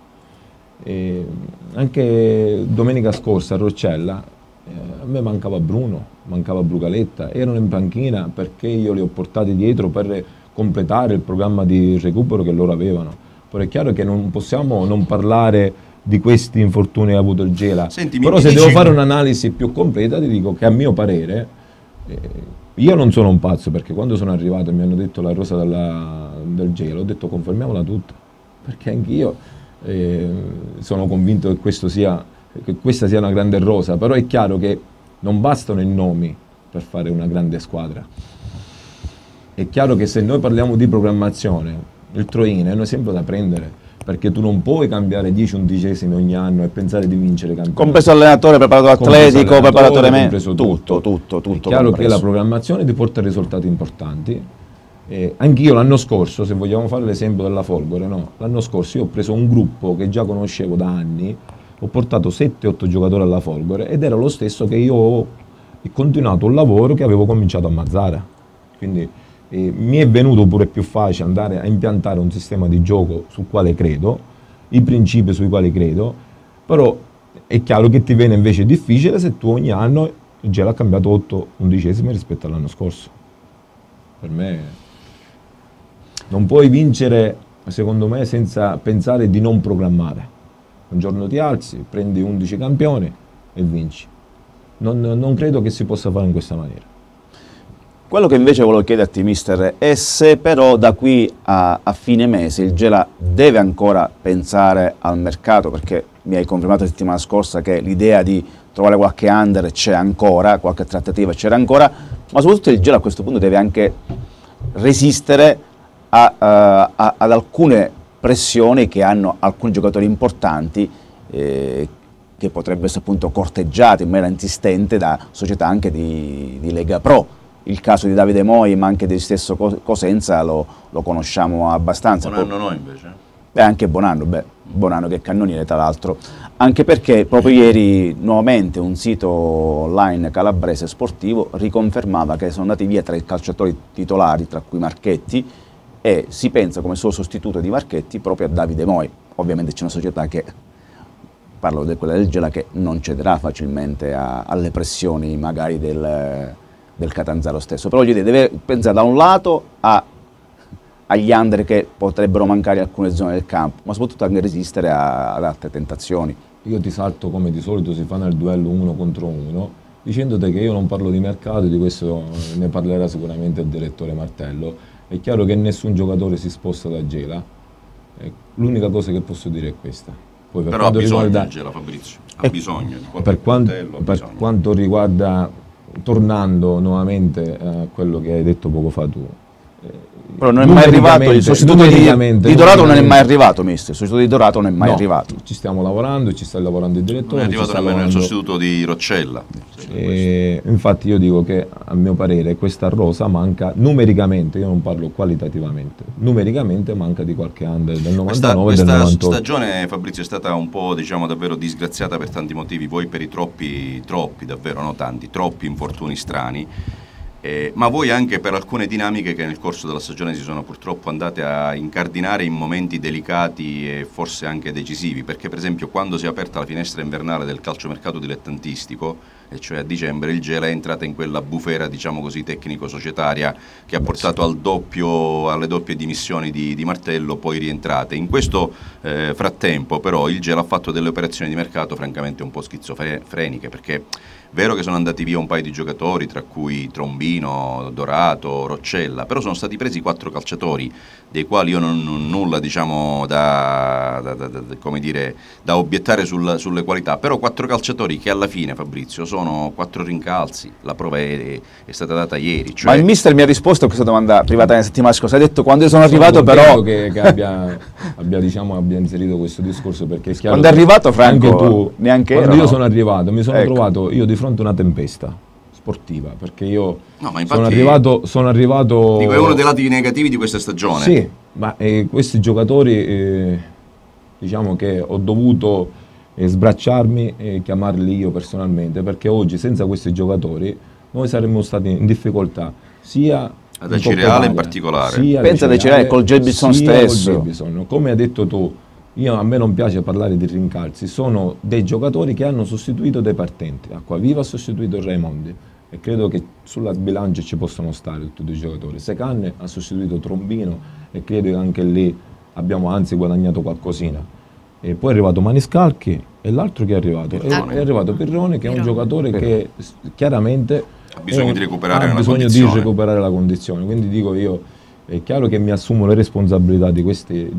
Anche domenica scorsa a Roccella a me mancava Bruno, mancava Brucaletta, erano in panchina perché io li ho portati dietro per completare il programma di recupero che loro avevano. Però è chiaro che non possiamo non parlare di questi infortuni che ha avuto il Gela. Senti, però se devo fare un'analisi più completa ti dico che a mio parere io non sono un pazzo, perché quando sono arrivato e mi hanno detto la rosa del Gela ho detto confermiamola tutta, perché anch'io sono convinto che questa sia una grande rosa, però è chiaro che non bastano i nomi per fare una grande squadra. È chiaro che se noi parliamo di programmazione, il Troina è un esempio da prendere, perché tu non puoi cambiare 10 undicesimi ogni anno e pensare di vincere campionato. Compreso allenatore, preparatore atletico, preparatore medico, tutto. È chiaro compreso. che la programmazione ti porta a risultati importanti. Anch'io l'anno scorso, se vogliamo fare l'esempio della Folgore, no? L'anno scorso io ho preso un gruppo che già conoscevo da anni, ho portato 7-8 giocatori alla Folgore ed era lo stesso che io ho continuato un lavoro che avevo cominciato a Mazzara. Quindi mi è venuto pure più facile andare a impiantare un sistema di gioco sul quale credo, i principi sui quali credo, però è chiaro che ti viene invece difficile se tu ogni anno già l'ha cambiato 8 undicesimi rispetto all'anno scorso. Per me non puoi vincere, secondo me, senza pensare di non programmare. Un giorno ti alzi, prendi 11 campioni e vinci. Non credo che si possa fare in questa maniera. Quello che invece volevo chiederti, mister, è se però da qui a fine mese il Gela deve ancora pensare al mercato, perché mi hai confermato la settimana scorsa che l'idea di trovare qualche under c'è ancora, qualche trattativa c'era ancora, ma soprattutto il Gela a questo punto deve anche resistere ad alcune pressioni che hanno alcuni giocatori importanti che potrebbero essere appunto corteggiati in maniera insistente da società anche di Lega Pro. Il caso di Davide Moi, ma anche del stesso Cosenza lo conosciamo abbastanza. Bonanno no invece? Anche Bonanno, Bonanno che è cannoniere tra l'altro, anche perché proprio ieri nuovamente un sito online calabrese sportivo riconfermava che sono andati via 3 calciatori titolari, tra cui Marchetti, e si pensa come suo sostituto di Marchetti proprio a Davide Moi. Ovviamente c'è una società che parlo di quella del Gela, che non cederà facilmente alle pressioni magari del Catanzaro stesso, però deve pensare da un lato agli under che potrebbero mancare in alcune zone del campo, ma soprattutto anche resistere ad altre tentazioni. Io ti salto come di solito si fa nel duello 1 contro 1, dicendoti che io non parlo di mercato, di questo ne parlerà sicuramente il direttore Martello. È chiaro che nessun giocatore si sposta da Gela, l'unica cosa che posso dire è questa. Poi per però ha bisogno riguarda, del Gela, Fabrizio, ha bisogno di qualche per puntello, quanto riguarda, tornando nuovamente a quello che hai detto poco fa tu, però non è mai arrivato il sostituto di Dorato, non è mai arrivato, mister. Il sostituto di Dorato non è mai arrivato. Ci stiamo lavorando, ci sta lavorando il direttore. Non è arrivato nemmeno il sostituto di Roccella. Infatti io dico che a mio parere questa rosa manca numericamente, io non parlo qualitativamente, numericamente manca di qualche under del 99 e del 98. Questa stagione, Fabrizio, è stata un po', diciamo, davvero disgraziata per tanti motivi, voi per i troppi davvero, no tanti, troppi infortuni strani. Ma voi anche per alcune dinamiche che nel corso della stagione si sono purtroppo andate a incardinare in momenti delicati e forse anche decisivi, perché per esempio quando si è aperta la finestra invernale del calciomercato dilettantistico, e cioè a dicembre, il Gela è entrata in quella bufera, diciamo così, tecnico-societaria che ha portato alle doppie dimissioni di Martello, poi rientrate. In questo frattempo però il Gela ha fatto delle operazioni di mercato francamente un po' schizofreniche, perché vero che sono andati via un paio di giocatori, tra cui Trombino, Dorato, Roccella, però sono stati presi 4 calciatori, dei quali io non ho nulla, diciamo, da obiettare sulle qualità, però 4 calciatori che alla fine, Fabrizio, sono 4 rincalzi, la prova è stata data ieri. Cioè... Ma il mister mi ha risposto a questa domanda privata la settimana scorsa, ha detto quando io sono arrivato però... che abbia inserito questo discorso, perché è chiaro quando è arrivato Franco, anche tu, neanche quando ero, io sono arrivato mi sono ecco. trovato io di fronte a una tempesta sportiva, perché io ma sono arrivato dico, è uno dei lati negativi di questa stagione. Sì, ma questi giocatori diciamo che ho dovuto sbracciarmi e chiamarli io personalmente, perché oggi senza questi giocatori noi saremmo stati in difficoltà sia ad Acireale in particolare, pensa ad Acireale col Gelbison stesso, come hai detto tu. A me non piace parlare di rincalzi, sono dei giocatori che hanno sostituito dei partenti. Acquaviva ha sostituito il Raimondi e credo che sulla bilancia ci possono stare tutti i due giocatori. Secanne ha sostituito Trombino e credo che anche lì abbiamo anzi guadagnato qualcosina. E poi è arrivato Maniscalchi e l'altro che è arrivato? È arrivato Pirrone, che è un giocatore che chiaramente ha bisogno di recuperare la condizione. Quindi dico io, è chiaro che mi assumo le responsabilità di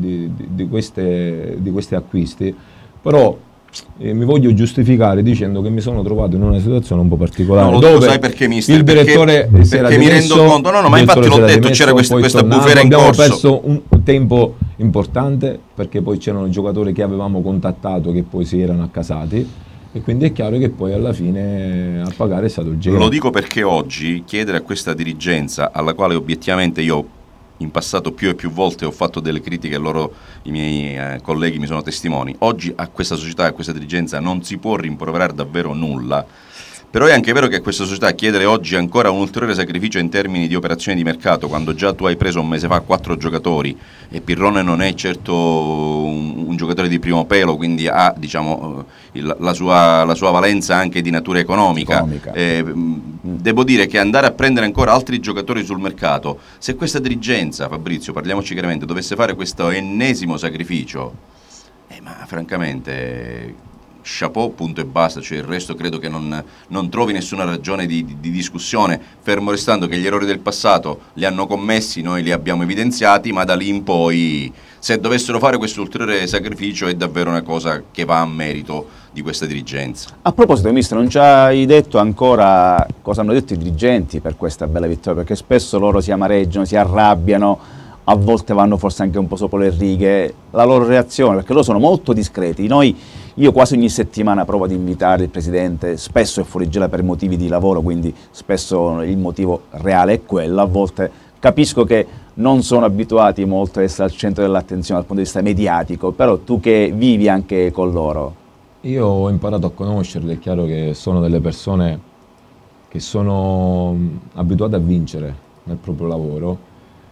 questi acquisti, però mi voglio giustificare dicendo che mi sono trovato in una situazione un po' particolare. No, lo sai perché, mister? Il direttore perché mi rendo conto, ma infatti l'ho detto, c'era questa bufera in corso. Abbiamo perso un tempo importante, perché poi c'erano giocatori che avevamo contattato che poi si erano accasati, e quindi è chiaro che poi alla fine a pagare è stato il Gela. Lo dico perché oggi chiedere a questa dirigenza, alla quale obiettivamente io in passato più e più volte ho fatto delle critiche, i miei colleghi mi sono testimoni, oggi a questa società e a questa dirigenza non si può rimproverare davvero nulla. Però è anche vero che a questa società chiedere oggi ancora un ulteriore sacrificio in termini di operazioni di mercato, quando già tu hai preso un mese fa 4 giocatori e Pirrone non è certo un giocatore di primo pelo, quindi ha, diciamo, la sua valenza anche di natura economica. Devo dire che andare a prendere ancora altri giocatori sul mercato, se questa dirigenza, Fabrizio, parliamoci chiaramente, dovesse fare questo ennesimo sacrificio, ma francamente... chapeau, punto e basta, cioè il resto credo che non trovi nessuna ragione di discussione, fermo restando che gli errori del passato li hanno commessi, noi li abbiamo evidenziati, ma da lì in poi se dovessero fare questo ulteriore sacrificio è davvero una cosa che va a merito di questa dirigenza. A proposito, mister, non ci hai detto ancora cosa hanno detto i dirigenti per questa bella vittoria, perché spesso loro si amareggiano, si arrabbiano, a volte vanno forse anche un po' sopra le righe, la loro reazione, perché loro sono molto discreti. Io quasi ogni settimana provo ad invitare il presidente, spesso è fuori Gela per motivi di lavoro, quindi spesso il motivo reale è quello. A volte capisco che non sono abituati molto ad essere al centro dell'attenzione dal punto di vista mediatico, però tu che vivi anche con loro. Io ho imparato a conoscerli, è chiaro che sono delle persone che sono abituate a vincere nel proprio lavoro,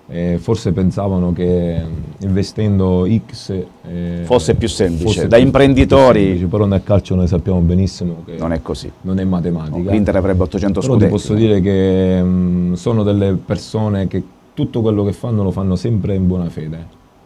forse pensavano che investendo X fosse più semplice, fosse da imprenditori. più semplice, però nel calcio noi sappiamo benissimo che Non è così. non è matematica. L'Inter avrebbe 800 Però scudetti. ti posso dire che sono delle persone che tutto quello che fanno lo fanno sempre in buona fede.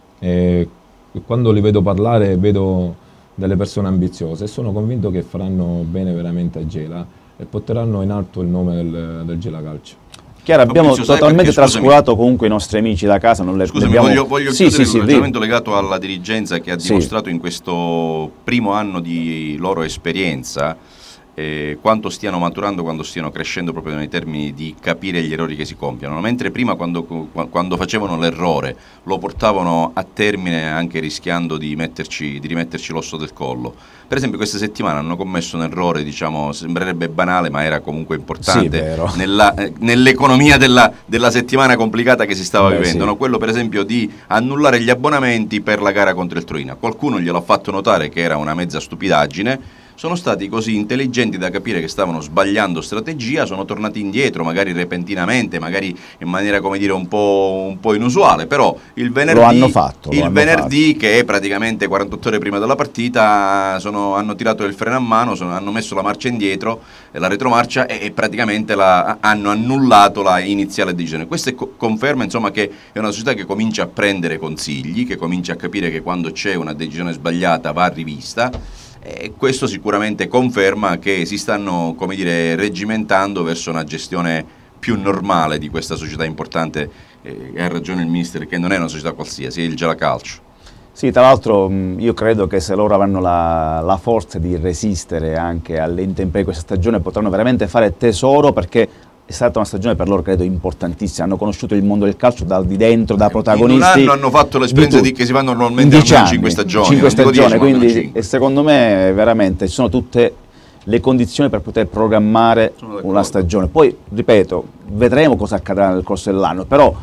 E quando li vedo parlare vedo delle persone ambiziose e sono convinto che faranno bene veramente a Gela e porteranno in alto il nome del Gela Calcio. Chiaro, abbiamo Fabrizio, sai totalmente perché, scusami. trascurato comunque i nostri amici da casa, non le Scusami, abbiamo... voglio Sì, chiudere sì, il sì, ragionamento legato alla dirigenza che ha dimostrato in questo primo anno di loro esperienza quanto stiano maturando, quando stiano crescendo proprio nei termini di capire gli errori che si compiono, mentre prima quando facevano l'errore lo portavano a termine anche rischiando di rimetterci l'osso del collo. Per esempio questa settimana hanno commesso un errore, diciamo, sembrerebbe banale ma era comunque importante nell'economia della settimana complicata che si stava vivendo, no? Quello per esempio di annullare gli abbonamenti per la gara contro il Troina. Qualcuno glielo ha fatto notare che era una mezza stupidaggine. Sono stati così intelligenti da capire che stavano sbagliando strategia, sono tornati indietro, magari repentinamente, magari in maniera, come dire, un po' inusuale, però il venerdì, Lo hanno fatto. che è praticamente 48 ore prima della partita, hanno tirato il freno a mano, hanno messo la marcia indietro, la retromarcia e praticamente hanno annullato la iniziale decisione. Questo conferma, insomma, che è una società che comincia a prendere consigli, che comincia a capire che quando c'è una decisione sbagliata va rivista. E questo sicuramente conferma che si stanno, come dire, reggimentando verso una gestione più normale di questa società importante. Ha ragione il mister che non è una società qualsiasi, è il Gela Calcio. Sì, tra l'altro io credo che se loro avranno la forza di resistere anche alle intemperie di questa stagione potranno veramente fare tesoro, perché è stata una stagione per loro, credo, importantissima. Hanno conosciuto il mondo del calcio dal di dentro, da protagonisti. In un anno hanno fatto l'esperienza che si fanno normalmente almeno 5 stagioni. 5 stagioni, quindi 5. E secondo me veramente ci sono tutte le condizioni per poter programmare una stagione. Poi, ripeto, vedremo cosa accadrà nel corso dell'anno, però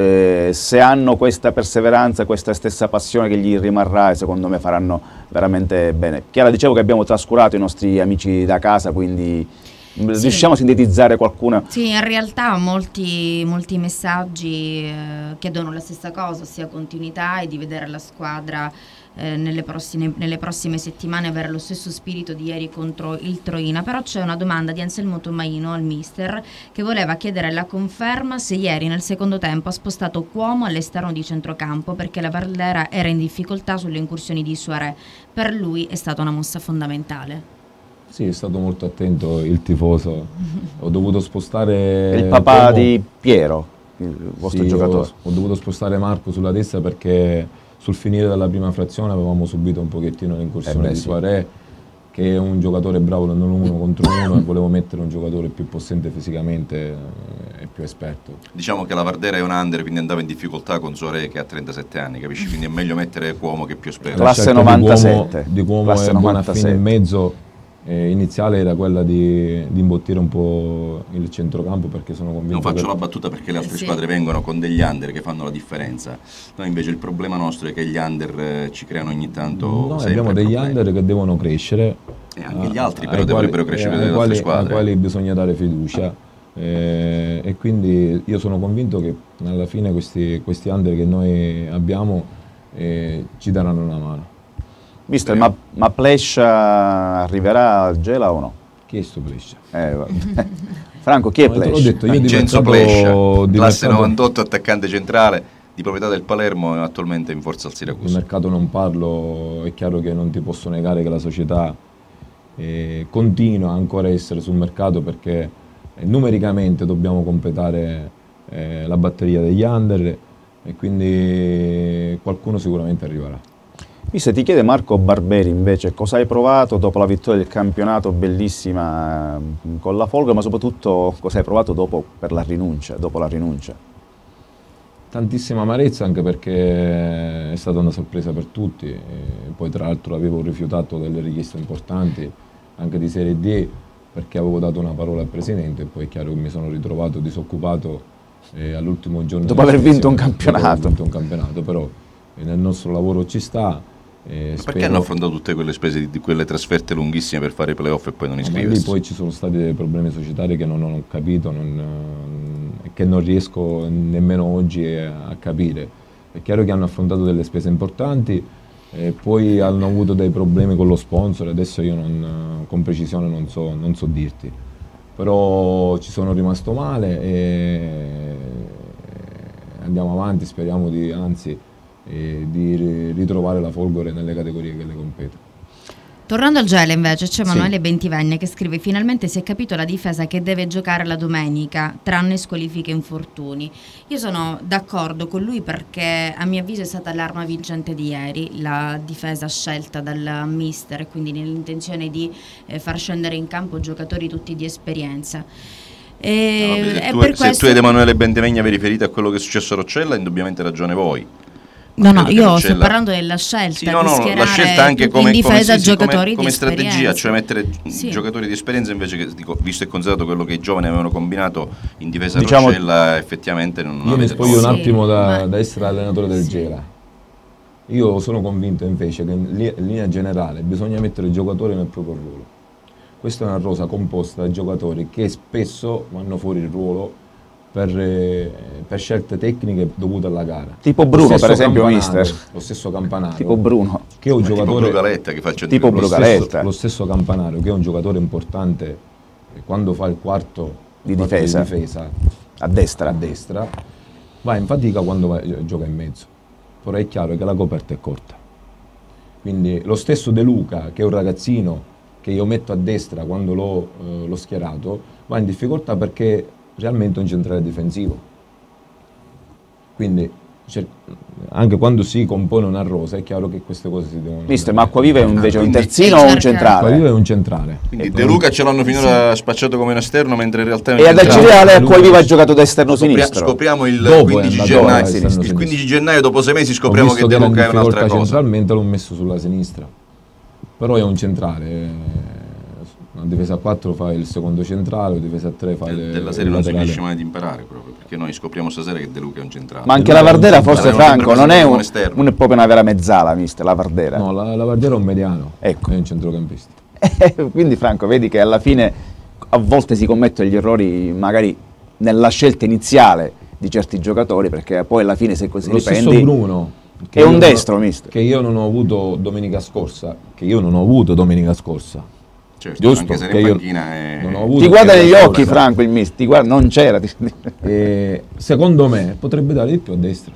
se hanno questa perseveranza, questa stessa passione che gli rimarrà, secondo me faranno veramente bene. Chiara, dicevo che abbiamo trascurato i nostri amici da casa, quindi... riusciamo a sintetizzare qualcuna? Sì, in realtà molti messaggi chiedono la stessa cosa, ossia continuità e di vedere la squadra nelle prossime settimane avere lo stesso spirito di ieri contro il Troina. Però c'è una domanda di Anselmo Tomaino al mister, che voleva chiedere la conferma se ieri nel secondo tempo ha spostato Cuomo all'esterno di centrocampo perché la Valdera era in difficoltà sulle incursioni di Suaré. Per lui è stata una mossa fondamentale. Sì, è stato molto attento il tifoso. Ho dovuto spostare il papà di Piero, il vostro giocatore. Ho dovuto spostare Marco sulla destra perché sul finire della prima frazione avevamo subito un pochettino l'incursione di Suaré, che è un giocatore bravo nell'1 contro 1 e volevo mettere un giocatore più possente fisicamente e più esperto. Diciamo che la Vardera è un under, quindi andava in difficoltà con Suaré che ha 37 anni, capisci? Quindi è meglio mettere Cuomo che è più esperto. Classe 97. Di Cuomo è buona fine in mezzo. Iniziale era quella di imbottire un po' il centrocampo, perché sono convinto. Non faccio la battuta perché le altre squadre vengono con degli under che fanno la differenza. Noi invece il problema nostro è che gli under ci creano ogni tanto. Noi abbiamo degli under che devono crescere. E anche gli altri però dovrebbero crescere delle altre squadre. Ai quali bisogna dare fiducia. E quindi io sono convinto che alla fine questi under che noi abbiamo ci daranno una mano. Mister, ma Plescia arriverà a Gela o no? Chi è sto Plescia? Franco, chi è Plescia? L'ho detto, io Vincenzo Plescia, classe 98, attaccante centrale, di proprietà del Palermo, attualmente in forza al Siracusa. Di mercato non parlo, è chiaro che non ti posso negare che la società continua ancora a essere sul mercato, perché numericamente dobbiamo completare la batteria degli under e quindi qualcuno sicuramente arriverà. Se ti chiede Marco Barberi invece cosa hai provato dopo la vittoria del campionato bellissima con la Folgore, ma soprattutto cosa hai provato dopo la rinuncia. Tantissima amarezza, anche perché è stata una sorpresa per tutti, e poi tra l'altro avevo rifiutato delle richieste importanti anche di Serie D perché avevo dato una parola al Presidente, e poi è chiaro che mi sono ritrovato disoccupato all'ultimo giorno. Dopo aver vinto un campionato. Però nel nostro lavoro ci sta. Perché hanno affrontato tutte quelle spese di quelle trasferte lunghissime per fare i playoff e poi non iscriversi? Lì poi ci sono stati dei problemi societari che non ho capito, che non riesco nemmeno oggi a capire. È chiaro che hanno affrontato delle spese importanti, poi hanno avuto dei problemi con lo sponsor, adesso io con precisione non so dirti. Però ci sono rimasto male e andiamo avanti, speriamo di ritrovare la Folgore nelle categorie che le competono. Tornando al Gela invece c'è Emanuele Bentivegna che scrive: finalmente si è capito la difesa che deve giocare la domenica, tranne squalifiche e infortuni. Io sono d'accordo con lui perché a mio avviso è stata l'arma vincente di ieri, la difesa scelta dal mister e quindi nell'intenzione di far scendere in campo giocatori tutti di esperienza. Se tu ed Emanuele Bentivegna vi riferite a quello che è successo a Roccella, indubbiamente ragione voi. No, io sto parlando della scelta di schierare la scelta anche come, in difesa giocatori come di strategia, esperienza. cioè mettere giocatori di esperienza invece che, visto e considerato quello che i giovani avevano combinato in difesa a Roccella, effettivamente non io mi spoglio un attimo da ma essere allenatore del Gela. Io sono convinto invece che in linea generale bisogna mettere il giocatore nel proprio ruolo. Questa è una rosa composta da giocatori che spesso vanno fuori il ruolo per scelte tecniche dovute alla gara. Tipo Bruno, per esempio, mister. Lo stesso Campanaro. Tipo Bruno. Che è un giocatore, tipo Brugaletta che fa il tipo Brugaletta. Lo stesso Campanaro, che è un giocatore importante quando fa il quarto di difesa a destra, va in fatica quando gioca in mezzo. Però è chiaro che la coperta è corta. Quindi lo stesso De Luca, che è un ragazzino che io metto a destra quando l'ho schierato, va in difficoltà perché realmente un centrale difensivo. Quindi anche quando si compone una rosa è chiaro che queste cose si devono... Mister, ma Acquaviva è invece un terzino o un centrale? Acquaviva è un centrale. Quindi De Luca ce l'hanno finora spacciato come un esterno, mentre in realtà è un e ad Acireale Acquaviva ha giocato da esterno sinistro. Scopriamo il 15 gennaio, dopo 6 mesi scopriamo che De Luca è un'altra cosa. Centralmente l'ho messo sulla sinistra, però è un centrale. A difesa a 4 fa il secondo centrale, a difesa a 3 fa della serie non si finisce mai di imparare proprio, perché noi scopriamo stasera che De Luca è un centrale. Ma anche la Vardera, forse Franco, non è proprio una vera mezzala, mister, la Vardera. No, la Vardera è un mediano, ecco. È un centrocampista. Quindi Franco, vedi che alla fine a volte si commettono gli errori magari nella scelta iniziale di certi giocatori, perché poi alla fine se così riprendi... Lo stesso Bruno, è un destro, mister. Che io non ho avuto domenica scorsa, Certo, giusto, anche se che in io panchina non ho avuto, ti guarda negli occhi Franco il mister, ti guarda, non c'era. Secondo me potrebbe dare di più a destra,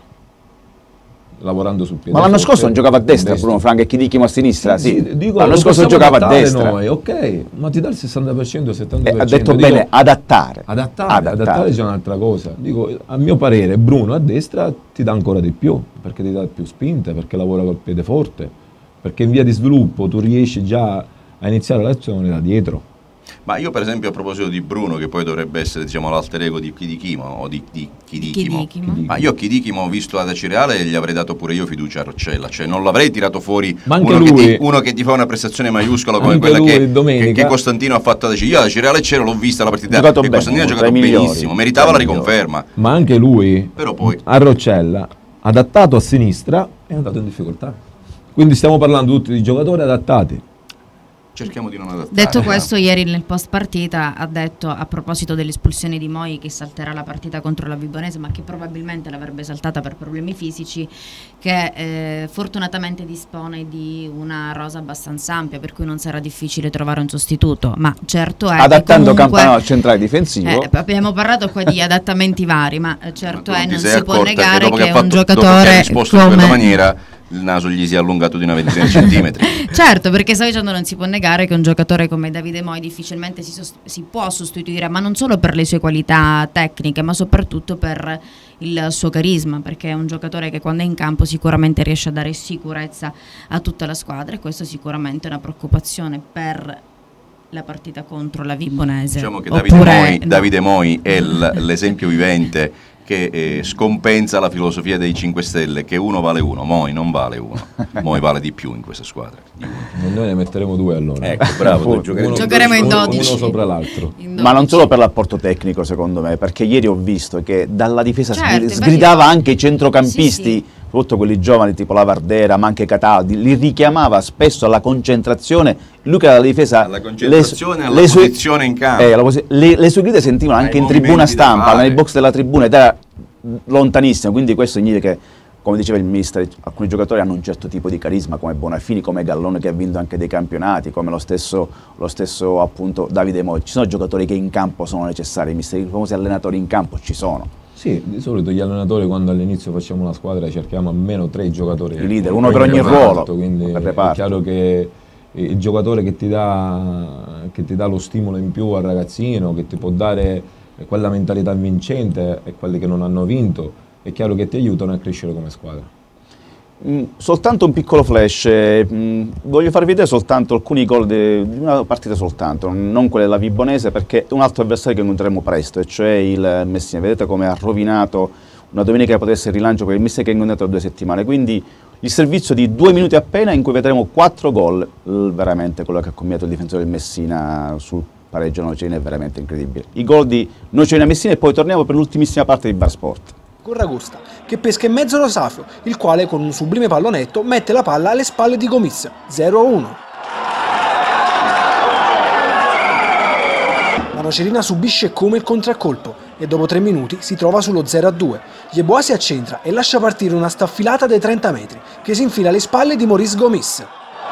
lavorando sul piede. Ma l'anno scorso non giocava a destra Bruno Franco e Chidichimo a sinistra, sì. Dico, l'anno scorso giocava a destra. Noi, ok, ma ti dà il 60%, il 70%. Ha detto bene, adattare c'è un'altra cosa. Dico, a mio parere Bruno a destra ti dà ancora di più, perché ti dà più spinte, perché lavora col piede forte, perché in via di sviluppo tu riesci già a iniziare l'azione da dietro. Ma io per esempio a proposito di Bruno, che poi dovrebbe essere l'alter ego di Chidichimo o di Chidichimo, ma io a Chidichimo ho visto ad Acireale e gli avrei dato pure io fiducia a Roccella, cioè non l'avrei tirato fuori uno che ti fa una prestazione maiuscola come quella che Costantino ha fatto ad Acireale. Io ad Acireale c'ero, l'ho vista la partita e Costantino ha giocato benissimo, meritava la riconferma. Ma anche lui però poi a Roccella, adattato a sinistra, è andato in difficoltà. Quindi stiamo parlando tutti di giocatori adattati. Cerchiamo di non adattare. Detto questo, ieri nel post partita ha detto, a proposito dell'espulsione di Moi, che salterà la partita contro la Vibonese, ma che probabilmente l'avrebbe saltata per problemi fisici, che fortunatamente dispone di una rosa abbastanza ampia, per cui non sarà difficile trovare un sostituto. Ma certo è adattando Campanaro al centrale difensivo. Abbiamo parlato qua di adattamenti vari, ma certo è, non si può negare che è un giocatore che ha risposto in quella maniera, il naso gli si è allungato di una ventina di centimetri. Certo, perché stavo dicendo, non si può negare che un giocatore come Davide Moi difficilmente si può sostituire, ma non solo per le sue qualità tecniche, ma soprattutto per il suo carisma, perché è un giocatore che quando è in campo sicuramente riesce a dare sicurezza a tutta la squadra, e questo sicuramente è una preoccupazione per la partita contro la Vibonese. Diciamo che Davide Moi è l'esempio vivente che scompensa la filosofia dei 5 Stelle, che uno vale uno, Moi non vale uno, Moi vale di più in questa squadra. Noi ne metteremo 2 allora. Ecco, bravo, giocheremo in 12. Uno sopra l'altro. Ma non solo per l'apporto tecnico, secondo me, perché ieri ho visto che dalla difesa sgridava anche i centrocampisti soprattutto quelli giovani tipo Lavardera, ma anche Cataldi, li richiamava spesso alla concentrazione. Lui che era la difesa, alla concentrazione, alla posizione in campo. Le sue grida sentivano anche in tribuna stampa, nei box della tribuna, ed era lontanissimo, quindi questo significa che, come diceva il mister, alcuni giocatori hanno un certo tipo di carisma, come Bonafini, come Gallone, che ha vinto anche dei campionati, come lo stesso appunto Davide Moi. Ci sono giocatori che in campo sono necessari, i famosi allenatori in campo ci sono. Sì, di solito gli allenatori, quando all'inizio facciamo una squadra, cerchiamo almeno 3 giocatori. I leader, uno per ogni ruolo. Quindi è chiaro che il giocatore che ti dà lo stimolo in più al ragazzino, che ti può dare quella mentalità vincente, e quelli che non hanno vinto, è chiaro che ti aiutano a crescere come squadra. Soltanto un piccolo flash, voglio farvi vedere soltanto alcuni gol di una partita soltanto, non quella della Vibonese, perché è un altro avversario che incontreremo presto, e cioè il Messina. Vedete come ha rovinato una domenica che poteva essere il rilancio per il Messina, che è incontrato da 2 settimane, quindi il servizio di 2 minuti appena in cui vedremo 4 gol, veramente quello che ha combinato il difensore del Messina sul pareggio Nocerina è veramente incredibile. I gol di Nocerina Messina, e poi torniamo per l'ultimissima parte di Bar Sport. Con Ragosta, che pesca in mezzo Rosafio, il quale con un sublime pallonetto mette la palla alle spalle di Gomis, 0-1. La Nocerina subisce come il contraccolpo e dopo 3 minuti si trova sullo 0-2. Yeboah si accentra e lascia partire una staffilata dai 30 metri, che si infila alle spalle di Maurice Gomis.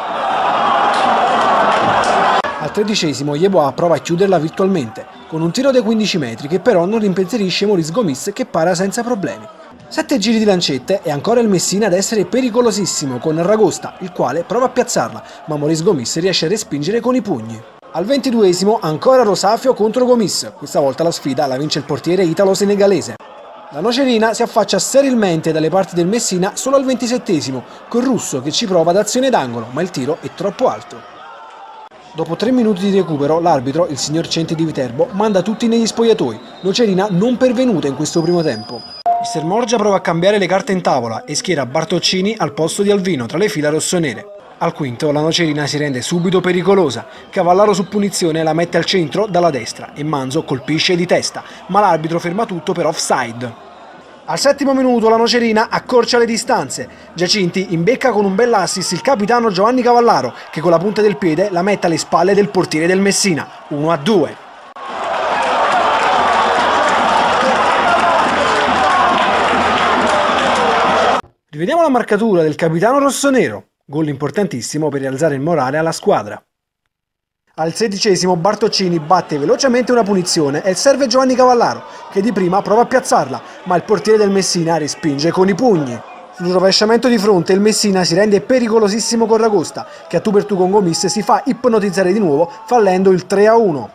Al 13esimo Yeboah prova a chiuderla virtualmente, con un tiro dai 15 metri che però non rimpensierisce Maurice Gomis, che para senza problemi. 7 giri di lancette e ancora il Messina ad essere pericolosissimo con Ragosta, il quale prova a piazzarla, ma Maurice Gomis riesce a respingere con i pugni. Al 22esimo ancora Rosafio contro Gomis, questa volta la sfida la vince il portiere italo-senegalese. La Nocerina si affaccia sterilmente dalle parti del Messina solo al 27esimo, col russo che ci prova d'azione d'angolo, ma il tiro è troppo alto. Dopo 3 minuti di recupero, l'arbitro, il signor Centi di Viterbo, manda tutti negli spogliatoi, Nocerina non pervenuta in questo primo tempo. Mister Morgia prova a cambiare le carte in tavola e schiera Bartoccini al posto di Alvino tra le fila rossonere. Al quinto la Nocerina si rende subito pericolosa, Cavallaro su punizione la mette al centro dalla destra e Manzo colpisce di testa, ma l'arbitro ferma tutto per offside. Al 7° minuto la Nocerina accorcia le distanze. Giacinti imbecca con un bel assist il capitano Giovanni Cavallaro, che con la punta del piede la mette alle spalle del portiere del Messina, 1-2. Rivediamo la marcatura del capitano rossonero, gol importantissimo per rialzare il morale alla squadra. Al 16esimo Bartoccini batte velocemente una punizione e serve Giovanni Cavallaro, che di prima prova a piazzarla, ma il portiere del Messina respinge con i pugni. Sul rovesciamento di fronte il Messina si rende pericolosissimo con Ragosta, che a tu per tu con Gomis si fa ipnotizzare di nuovo, fallendo il 3-1.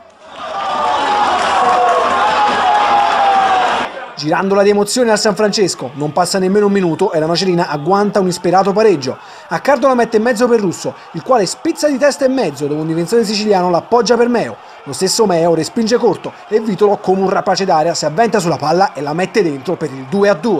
Girandola di emozione al San Francesco, non passa nemmeno un minuto e la Nocerina agguanta un isperato pareggio. Accardo la mette in mezzo per Russo, il quale spizza di testa in mezzo dove un difensore siciliano l'appoggia per Meo. Lo stesso Meo respinge corto e Vitolo, come un rapace d'aria, si avventa sulla palla e la mette dentro per il 2-2.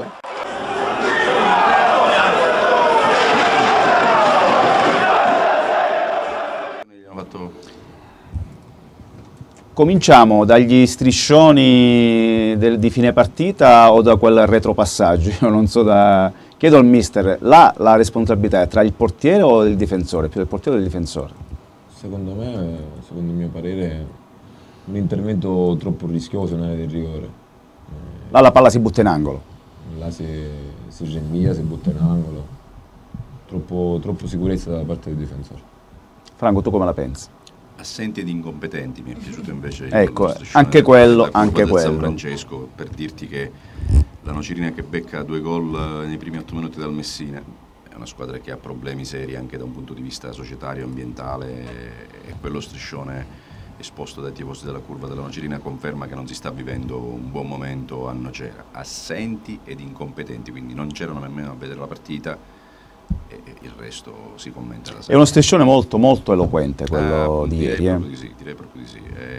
Cominciamo dagli striscioni di fine partita o da quel retropassaggio? Io non so, chiedo al mister, la responsabilità è tra il portiere o il difensore? Più del portiere o del difensore? Secondo me, secondo il mio parere, un intervento troppo rischioso nell'area del rigore. Là la palla si butta in angolo? Là si rinvia, si butta in angolo. Troppo sicurezza da parte del difensore. Franco, tu come la pensi? Assenti ed incompetenti, mi è piaciuto invece ecco, anche quello, anche quello. San Francesco, per dirti che la Nocerina che becca 2 gol nei primi 8 minuti dal Messina è una squadra che ha problemi seri anche da un punto di vista societario, ambientale, e quello striscione esposto dai tifosi della curva della Nocerina conferma che non si sta vivendo un buon momento a Nocera. Assenti ed incompetenti, quindi non c'erano nemmeno a vedere la partita. E il resto si commenta da sempre. È uno striscione molto molto eloquente quello di ieri. Direi proprio di sì.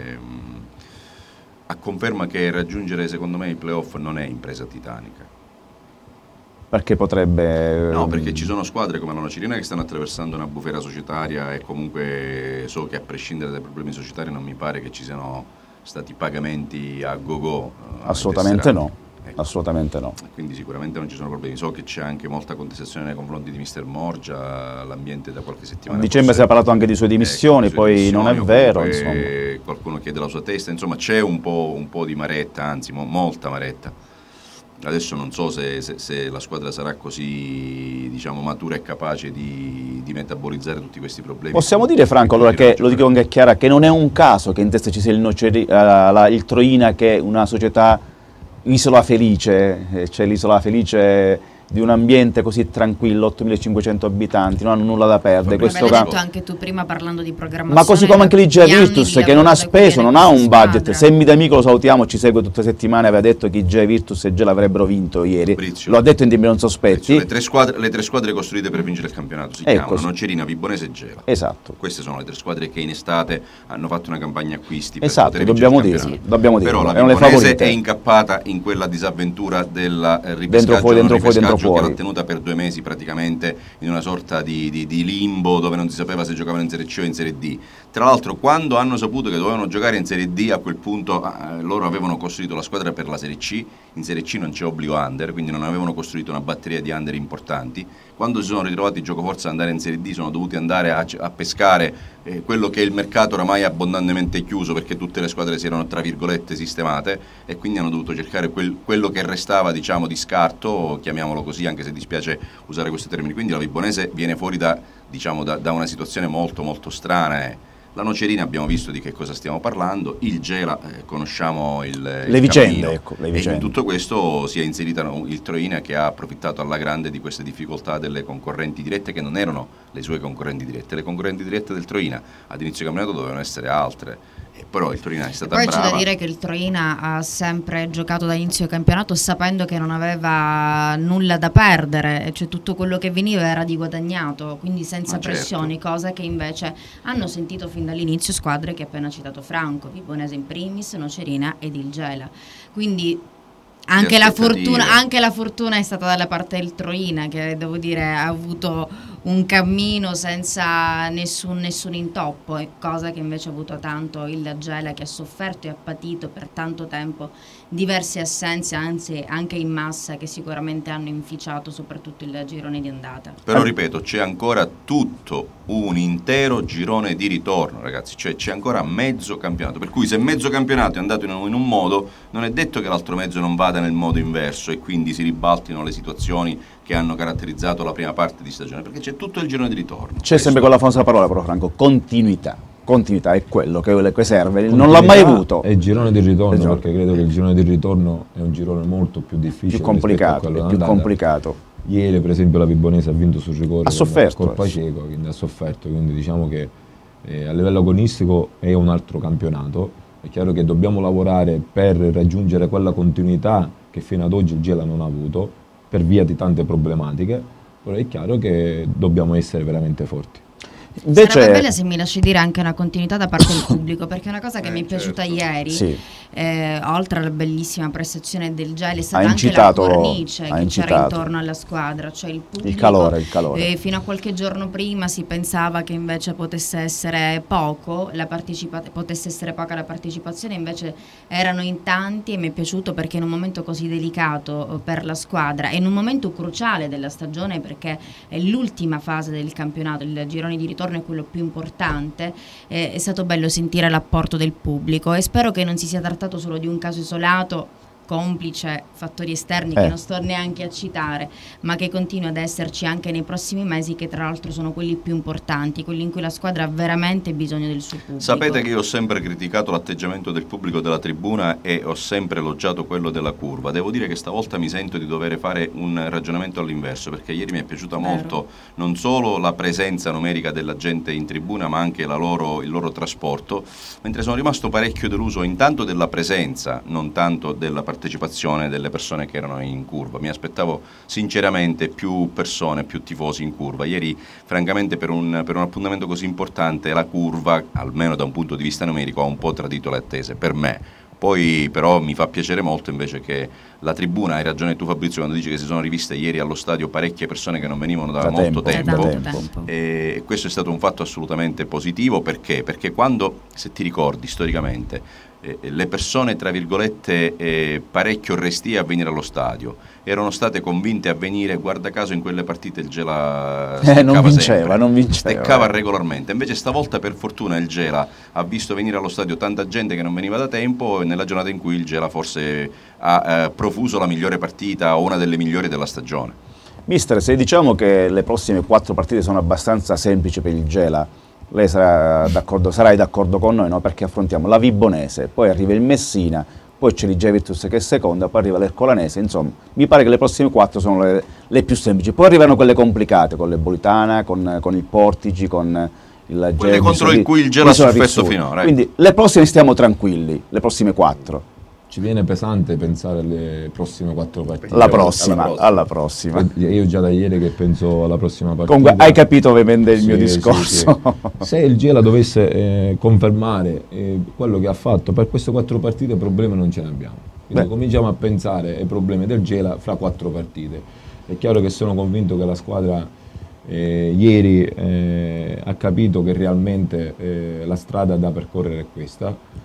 A conferma che raggiungere secondo me i playoff non è impresa titanica. Perché potrebbe... No, perché ci sono squadre come la Nocerina che stanno attraversando una bufera societaria e comunque so che a prescindere dai problemi societari non mi pare che ci siano stati pagamenti a go-go. Assolutamente no. Ecco. Assolutamente no. Quindi sicuramente non ci sono problemi. So che c'è anche molta contestazione nei confronti di Mister Morgia, l'ambiente da qualche settimana. A dicembre si è parlato anche di sue dimissioni, poi non è vero. Insomma. Qualcuno chiede la sua testa, insomma c'è un po' di maretta, anzi molta maretta. Adesso non so se la squadra sarà così, diciamo, matura e capace di metabolizzare tutti questi problemi. Possiamo dire, Franco, allora, che lo dico anche chiara, che non è un caso che in testa ci sia il Troina, che è una società isola felice, c'è l'isola felice di un ambiente così tranquillo, 8.500 abitanti, non hanno nulla da perdere. Questo detto anche tu prima parlando di programmazione. Ma così come anche l'IGA Virtus, che non ha speso, non ha un budget. Semmi D'Amico, lo salutiamo, ci segue tutte le settimane, aveva detto che IGA Virtus e Gela avrebbero vinto ieri. Brizio, lo ha detto in tempi non sospetti. Le tre squadre costruite per vincere il campionato si chiamano Nocerina, Vibonese e Gela. Esatto. Queste sono le tre squadre che in estate hanno fatto una campagna acquisti per esatto, poter vincere il campionato. Però la Vibonese è incappata in quella disavventura del ripescaggio dentro fuori, che l'ha tenuta per 2 mesi praticamente in una sorta di limbo dove non si sapeva se giocavano in Serie C o in Serie D. Tra l'altro, quando hanno saputo che dovevano giocare in Serie D, a quel punto loro avevano costruito la squadra per la Serie C. In Serie C non c'è obbligo under, quindi non avevano costruito una batteria di under importanti. Quando si sono ritrovati giocoforza ad andare in Serie D, sono dovuti andare a pescare quello che è il mercato oramai abbondantemente chiuso, perché tutte le squadre si erano tra virgolette sistemate, e quindi hanno dovuto cercare quello che restava, diciamo, di scarto, chiamiamolo così, anche se dispiace usare questi termini. Quindi la Vibonese viene fuori da una situazione molto molto strana. La Nocerina abbiamo visto di che cosa stiamo parlando, il Gela conosciamo le vicende, ecco, e in tutto questo si è inserita il Troina, che ha approfittato alla grande di queste difficoltà delle concorrenti dirette, che non erano le sue concorrenti dirette. Le concorrenti dirette del Troina ad inizio campionato dovevano essere altre, però il Troina è stata brava. Poi c'è da dire che il Troina ha sempre giocato da inizio campionato sapendo che non aveva nulla da perdere, cioè tutto quello che veniva era di guadagnato, quindi senza pressioni, certo. Cosa che invece hanno sentito fin dall'inizio squadre che ha appena citato Franco, Vibonese in primis, Nocerina ed il Gela. Quindi anche la fortuna è stata dalla parte del Troina, che devo dire ha avuto un cammino senza nessun intoppo, cosa che invece ha avuto tanto il Gela, che ha sofferto e ha patito per tanto tempo diverse assenze, anzi anche in massa, che sicuramente hanno inficiato soprattutto il girone di andata. Però ripeto, c'è ancora tutto un intero girone di ritorno, ragazzi, cioè c'è ancora mezzo campionato, per cui se mezzo campionato è andato in un modo, non è detto che l'altro mezzo non vada nel modo inverso e quindi si ribaltino le situazioni che hanno caratterizzato la prima parte di stagione, perché c'è tutto il girone di ritorno. C'è sempre quella famosa parola, però, Franco, continuità. Continuità è quello che serve, non l'ha mai avuto. È il girone di ritorno, perché credo che il girone di ritorno è un girone molto più difficile, più complicato. Ieri per esempio la Vibonese ha vinto sul rigore, ha sofferto, col Paceco, quindi ha sofferto, quindi diciamo che a livello agonistico è un altro campionato. È chiaro che dobbiamo lavorare per raggiungere quella continuità che fino ad oggi il Gela non ha avuto per via di tante problematiche, però è chiaro che dobbiamo essere veramente forti. Invece sarebbe bella, se mi lasci dire, anche una continuità da parte del pubblico, perché è una cosa che mi è piaciuta ieri, sì. Oltre alla bellissima prestazione del Gela, è stata anche la cornice che c'era intorno alla squadra, cioè il pubblico. Il calore. Fino a qualche giorno prima si pensava che invece potesse essere poca la partecipazione, invece erano in tanti, e mi è piaciuto perché in un momento così delicato per la squadra e in un momento cruciale della stagione, perché è l'ultima fase del campionato, il girone di ritorno è quello più importante, è stato bello sentire l'apporto del pubblico, e spero che non si sia trattato solo di un caso isolato, complice fattori esterni che non sto neanche a citare, ma che continua ad esserci anche nei prossimi mesi, che tra l'altro sono quelli più importanti, quelli in cui la squadra ha veramente bisogno del suo pubblico. Sapete che io ho sempre criticato l'atteggiamento del pubblico della tribuna e ho sempre elogiato quello della curva. Devo dire che stavolta mi sento di dover fare un ragionamento all'inverso, perché ieri mi è piaciuta molto non solo la presenza numerica della gente in tribuna, ma anche il loro trasporto, mentre sono rimasto parecchio deluso intanto della presenza, non tanto della partecipazione delle persone che erano in curva. Mi aspettavo sinceramente più persone, più tifosi in curva. Ieri francamente per un appuntamento così importante la curva, almeno da un punto di vista numerico, ha un po' tradito le attese per me. Poi però mi fa piacere molto invece che la tribuna, hai ragione tu Fabrizio quando dici che si sono riviste ieri allo stadio parecchie persone che non venivano da molto tempo. E questo è stato un fatto assolutamente positivo, perché quando, se ti ricordi storicamente, le persone, tra virgolette, parecchio restie a venire allo stadio. Erano state convinte a venire, guarda caso in quelle partite il Gela non vinceva, steccava regolarmente. Invece stavolta per fortuna il Gela ha visto venire allo stadio tanta gente che non veniva da tempo, nella giornata in cui il Gela forse ha profuso la migliore partita o una delle migliori della stagione. Mister, se diciamo che le prossime 4 partite sono abbastanza semplici per il Gela, lei sarai d'accordo con noi, no? Perché affrontiamo la Vibonese, poi arriva il Messina, poi c'è l'Igea Virtus che è seconda, poi arriva l'Ercolanese, insomma, mi pare che le prossime 4 sono le più semplici. Poi arrivano quelle complicate, con l'Ebolitana, con il Portici, con il quelle contro cui il Gela ha sofferto finora. Quindi le prossime stiamo tranquilli, le prossime 4. Ci viene pesante pensare alle prossime 4 partite. Alla prossima. Io già da ieri che penso alla prossima partita. Comunque hai capito ovviamente il mio discorso. Sì. Se il Gela dovesse confermare quello che ha fatto per queste 4 partite, problemi non ce ne abbiamo. Quindi cominciamo a pensare ai problemi del Gela fra 4 partite. È chiaro che sono convinto che la squadra ieri ha capito che realmente la strada da percorrere è questa.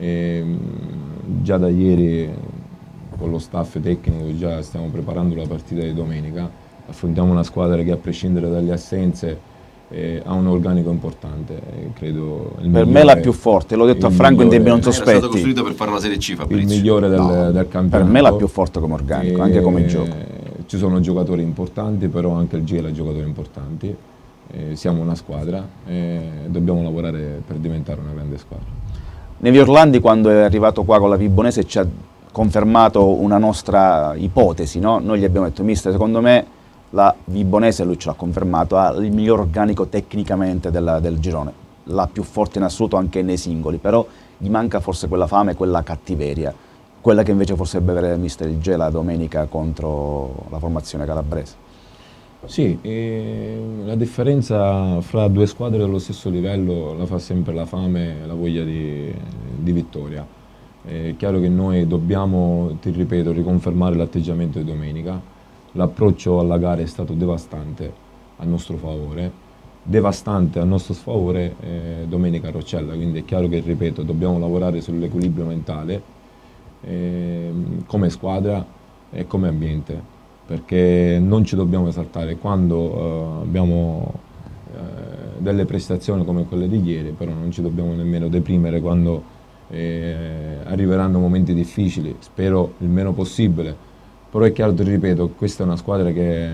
Già da ieri con lo staff tecnico già stiamo preparando la partita di domenica. Affrontiamo una squadra che a prescindere dalle assenze ha un organico importante, credo per me la più forte, l'ho detto a Franco in tempi non sospetti. È stato costruito per fare la Serie C, Fabrizio. Il migliore del campionato. Per me la più forte come organico, anche come gioco. Ci sono giocatori importanti, però anche il Gela ha giocatori importanti. Siamo una squadra e dobbiamo lavorare per diventare una grande squadra. Nevi Orlandi, quando è arrivato qua con la Vibonese, ci ha confermato una nostra ipotesi, no? Noi gli abbiamo detto: mister, secondo me la Vibonese, lui ce l'ha confermato, ha il miglior organico tecnicamente del girone, la più forte in assoluto anche nei singoli, però gli manca forse quella fame, quella cattiveria, quella che invece forse deve avere mister il Gela domenica contro la formazione calabrese. Sì, la differenza fra 2 squadre dello stesso livello la fa sempre la fame e la voglia di vittoria. È chiaro che noi dobbiamo, ti ripeto, riconfermare l'atteggiamento di domenica. L'approccio alla gara è stato devastante a nostro favore, devastante a nostro sfavore domenica a Roccella, quindi è chiaro che, ripeto, dobbiamo lavorare sull'equilibrio mentale come squadra e come ambiente, perché non ci dobbiamo esaltare quando abbiamo delle prestazioni come quelle di ieri, però non ci dobbiamo nemmeno deprimere quando arriveranno momenti difficili, spero il meno possibile, però è chiaro, ti ripeto, questa è una squadra che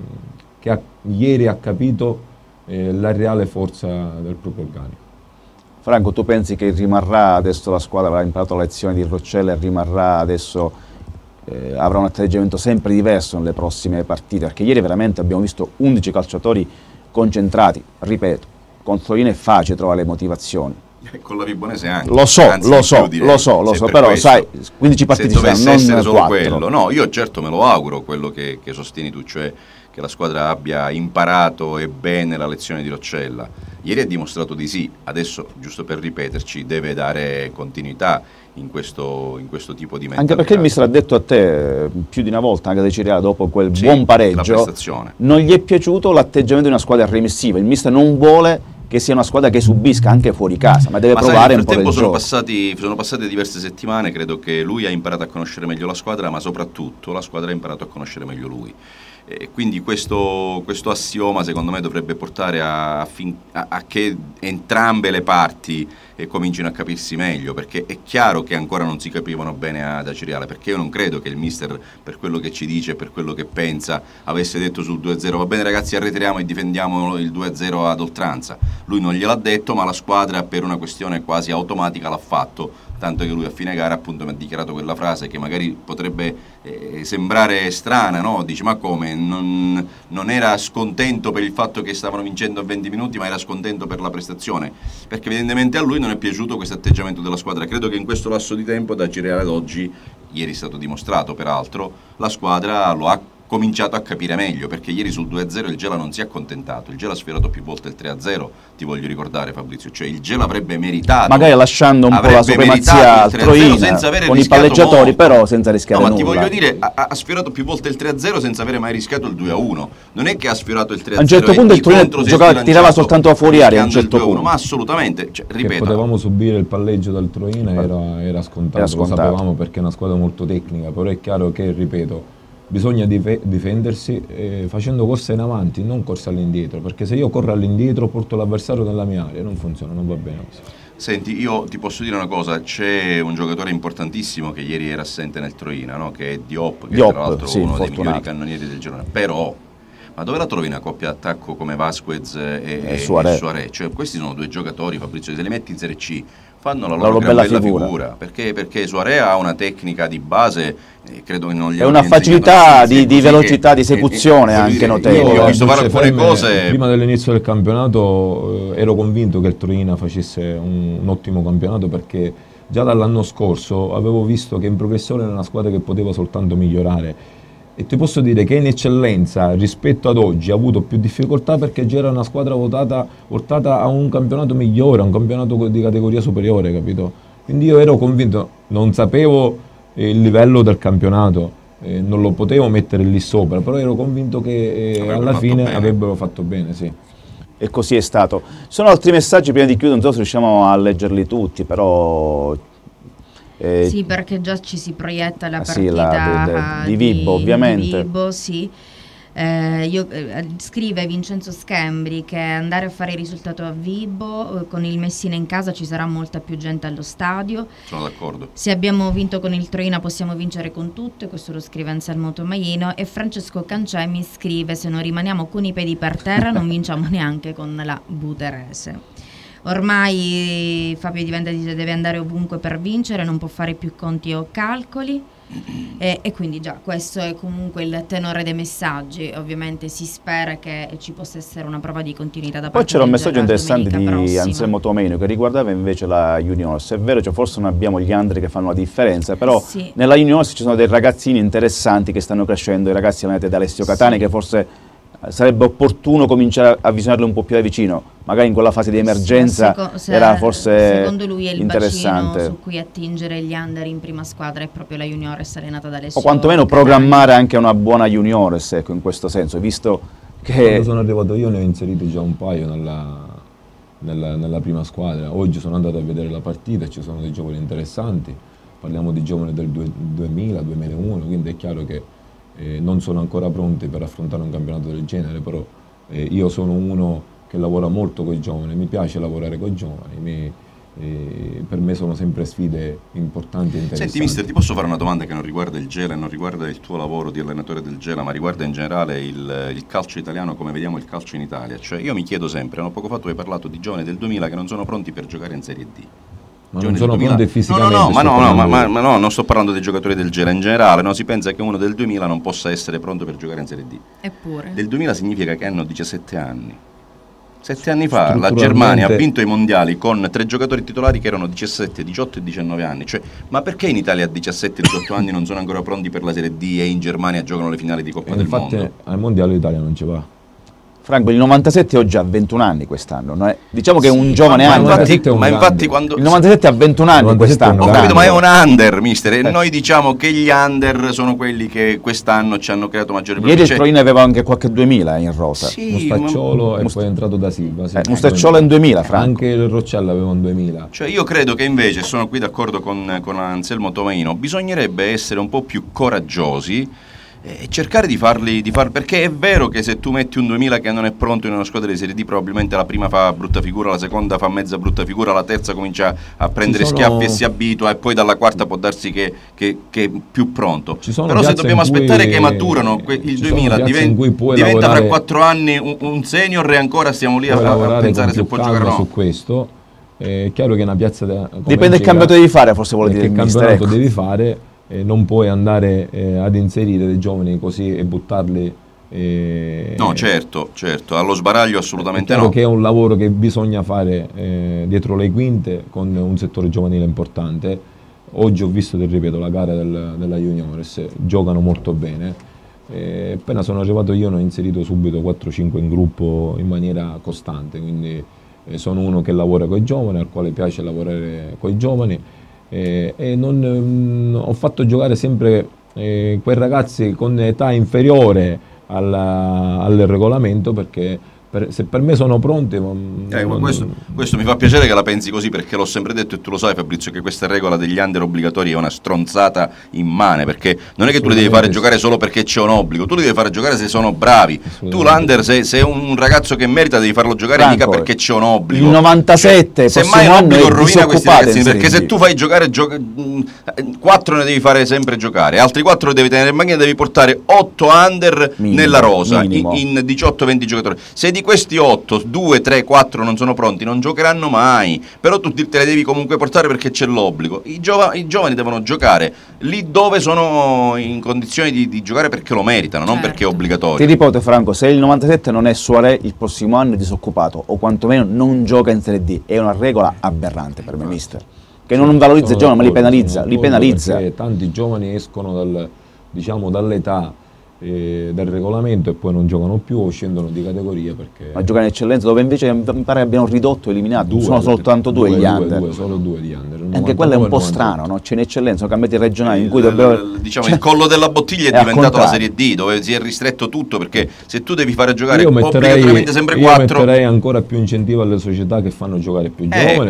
ieri ha capito la reale forza del proprio organico. Franco, tu pensi che rimarrà adesso la squadra, avrà imparato la lezione di Roccella e rimarrà adesso, avrà un atteggiamento sempre diverso nelle prossime partite? Perché ieri veramente abbiamo visto 11 calciatori concentrati, ripeto, con Torino è facile trovare le motivazioni. Con la Vibonese anche. Lo so, però questo, sai, 15 partite se dovesse essere solo 4. quello. No, io certo me lo auguro, quello che sostieni tu, cioè che la squadra abbia imparato e bene la lezione di Roccella. Ieri ha dimostrato di sì, adesso, giusto per ripeterci, deve dare continuità in questo tipo di mentalità. Anche perché il mister ha detto a te più di una volta, anche da Ciriale, dopo quel buon pareggio, non gli è piaciuto l'atteggiamento di una squadra remissiva. Il mister non vuole che sia una squadra che subisca anche fuori casa, ma deve provare un po' del gioco. Sono passate diverse settimane, credo che lui ha imparato a conoscere meglio la squadra, ma soprattutto la squadra ha imparato a conoscere meglio lui. Quindi questo assioma secondo me dovrebbe portare a che entrambe le parti comincino a capirsi meglio, perché è chiaro che ancora non si capivano bene ad Aciriale, perché io non credo che il mister, per quello che ci dice, per quello che pensa, avesse detto sul 2-0 va bene ragazzi, arretriamo e difendiamo il 2-0 ad oltranza. Lui non gliel'ha detto, ma la squadra per una questione quasi automatica l'ha fatto, tanto che lui a fine gara appunto mi ha dichiarato quella frase che magari potrebbe sembrare strana, no? Dice: ma come, non era scontento per il fatto che stavano vincendo a 20 minuti, ma era scontento per la prestazione, perché evidentemente a lui non è piaciuto questo atteggiamento della squadra. Credo che in questo lasso di tempo, da Cireale ad oggi, ieri è stato dimostrato peraltro, la squadra lo ha cominciato a capire meglio, perché ieri sul 2-0 il Gela non si è accontentato, il Gela ha sfiorato più volte il 3-0, ti voglio ricordare Fabrizio, cioè il Gela avrebbe meritato, magari lasciando un po' la supremazia al Troina con i palleggiatori molto, però senza rischiare nulla. Ma ti voglio dire, ha sfiorato più volte il 3-0 senza avere mai rischiato il 2-1, non è che ha sfiorato il 3-0 a un certo punto il Troina tirava soltanto fuori aria a un certo punto, ma assolutamente, cioè, ripeto, che potevamo subire il palleggio dal Troina era scontato, lo sapevamo perché è una squadra molto tecnica, però è chiaro che, ripeto, bisogna difendersi facendo corsa in avanti, non corsa all'indietro, perché se io corro all'indietro porto l'avversario nella mia area, non funziona, non va bene così. Senti, io ti posso dire una cosa, c'è un giocatore importantissimo che ieri era assente nel Troina, no? Che è Diop, che è tra l'altro uno dei migliori cannonieri del girone, però ma dove la trovi una coppia d'attacco come Vasquez e Suaré? Cioè, questi sono due giocatori, Fabrizio, se li metti in Serie C fanno la loro bella figura. Perché Suaré ha una tecnica di base, credo che non gli è una facilità di velocità, di esecuzione anche notevole. Io ho visto fare alcune cose. Prima dell'inizio del campionato ero convinto che il Troina facesse un ottimo campionato, perché già dall'anno scorso avevo visto che in progressione era una squadra che poteva soltanto migliorare. E ti posso dire che in eccellenza rispetto ad oggi ha avuto più difficoltà perché già era una squadra portata a un campionato migliore, a un campionato di categoria superiore, capito? Quindi io ero convinto, non sapevo il livello del campionato, non lo potevo mettere lì sopra, però ero convinto che alla fine avrebbero fatto bene, sì. E così è stato. Ci sono altri messaggi prima di chiudere, non so se riusciamo a leggerli tutti, però... sì, perché già ci si proietta la partita di Vibo, ovviamente. Di Vibo, sì. Scrive Vincenzo Schembri che andare a fare il risultato a Vibo con il Messina in casa ci sarà molta più gente allo stadio. Sono d'accordo. Se abbiamo vinto con il Troina possiamo vincere con tutto, e questo lo scrive Anselmo Tomaino. E Francesco Cancemi scrive: se non rimaniamo con i piedi per terra non vinciamo neanche con la Buterese. Ormai Fabio dice deve andare ovunque per vincere, non può fare più conti o calcoli, e quindi già questo è comunque il tenore dei messaggi. Ovviamente si spera che ci possa essere una prova di continuità da parte. Poi c'era un messaggio interessante di Anselmo Tomaino che riguardava invece la Juniors. È vero, cioè forse non abbiamo gli under che fanno la differenza, però sì, nella Juniors ci sono dei ragazzini interessanti che stanno crescendo, i ragazzi allenati da Alessio Catani, che forse sarebbe opportuno cominciare a visionarli un po' più da vicino, magari in quella fase di emergenza era forse secondo lui è il interessante bacino su cui attingere gli under in prima squadra è proprio la Juniores allenata da Alessio, o quantomeno programmare anche una buona Juniores, ecco, in questo senso, visto che quando sono arrivato io ne ho inseriti già un paio nella prima squadra. Oggi sono andato a vedere la partita e ci sono dei giovani interessanti, parliamo di giovani del 2000, 2001, quindi è chiaro che non sono ancora pronti per affrontare un campionato del genere, però io sono uno che lavora molto con i giovani, mi piace lavorare con i giovani, per me sono sempre sfide importanti e interessanti. Senti mister, ti posso fare una domanda che non riguarda il Gela e non riguarda il tuo lavoro di allenatore del Gela, ma riguarda in generale il calcio italiano, come vediamo il calcio in Italia. Cioè io mi chiedo sempre, poco fa tu hai parlato di giovani del 2000 che non sono pronti per giocare in Serie D. Ma non sono pronti fisicamente. No, non sto parlando dei giocatori del Gela in generale, no? Si pensa che uno del 2000 non possa essere pronto per giocare in Serie D. Eppure. Del 2000 significa che hanno 17 anni. 7 anni fa la Germania ha vinto i mondiali con 3 giocatori titolari che erano 17, 18 e 19 anni. Cioè, ma perché in Italia a 17 e 18 anni non sono ancora pronti per la Serie D e in Germania giocano le finali di Coppa del Mondo? Infatti al mondiale l'Italia non ci va. Franco, il 97 oggi ha 21 anni quest'anno, no? Diciamo che è un giovane anno. Ma infatti quando... Il 97 ha 21 anni quest'anno. Ho capito, ma è un under, mister. E noi diciamo che gli under sono quelli che quest'anno ci hanno creato maggiore problemi. Ieri il Troina aveva anche qualche 2000 in rosa. Sì, Mustacciolo e poi è entrato da Silva. Sì, Mustacciolo in 2000, Franco. Anche il Roccella aveva un 2000. Cioè io credo che invece, sono qui d'accordo con Anselmo Tomaino, bisognerebbe essere un po' più coraggiosi e cercare di farli, perché è vero che se tu metti un 2000 che non è pronto in una squadra di Serie D, probabilmente la prima fa brutta figura, la seconda fa mezza brutta figura, la terza comincia a prendere schiaffi e si abitua, e poi dalla quarta può darsi che è più pronto. Però se dobbiamo aspettare che maturano il 2000 diventa fra 4 anni un senior e ancora stiamo lì a pensare se può giocare o no. Su questo è chiaro che una piazza dipende dal campionato devi fare, forse vuole dire che campionato devi fare. Non puoi andare ad inserire dei giovani così e buttarli. No, certo, allo sbaraglio assolutamente no. Che è un lavoro che bisogna fare dietro le quinte con un settore giovanile importante. Oggi ho visto, ti ripeto, la gara della Juniores, giocano molto bene. Appena sono arrivato io ne ho inserito subito 4-5 in gruppo in maniera costante, quindi sono uno che lavora con i giovani, al quale piace lavorare con i giovani, e ho fatto giocare sempre quei ragazzi con età inferiore al regolamento, perché se per me sono pronti... Questo mi fa piacere che la pensi così, perché l'ho sempre detto e tu lo sai, Fabrizio, che questa regola degli under obbligatori è una stronzata immane, perché non è che tu li devi fare giocare solo perché c'è un obbligo, tu li devi fare giocare se sono bravi. Tu l'under, se è un ragazzo che merita, devi farlo giocare Franco, mica perché c'è un obbligo. Il 97, cioè, semmai l'obbligo rovina questi ragazzi, perché se tu fai giocare 4 ne devi fare sempre giocare, altri 4 li devi tenere in macchina, devi portare 8 under nella rosa in 18-20 giocatori. Se di questi 8, 2, 3, 4 non sono pronti, non giocheranno mai, però tu te le devi comunque portare perché c'è l'obbligo. I giovani devono giocare lì dove sono in condizioni di giocare perché lo meritano, non perché è obbligatorio. Ti ripeto, Franco, se il 97 non è Soare, il prossimo anno è disoccupato, o quantomeno non gioca in Serie D. È una regola aberrante per me, mister, che non valorizza i giovani, ma li penalizza. Perché tanti giovani escono dall'età del regolamento e poi non giocano più o scendono di categoria, perché ma giocare in eccellenza, dove invece mi pare abbiano ridotto, eliminato, sono soltanto due gli under. Solo due di under. Anche quello è un po' strano, no? C'è in eccellenza, sono cambiati regionali in cui il collo della bottiglia è diventato la Serie D, dove si è ristretto tutto, perché se tu devi fare giocare obbligatoriamente sempre 4, io metterei ancora più incentivo alle società che fanno giocare più giovani,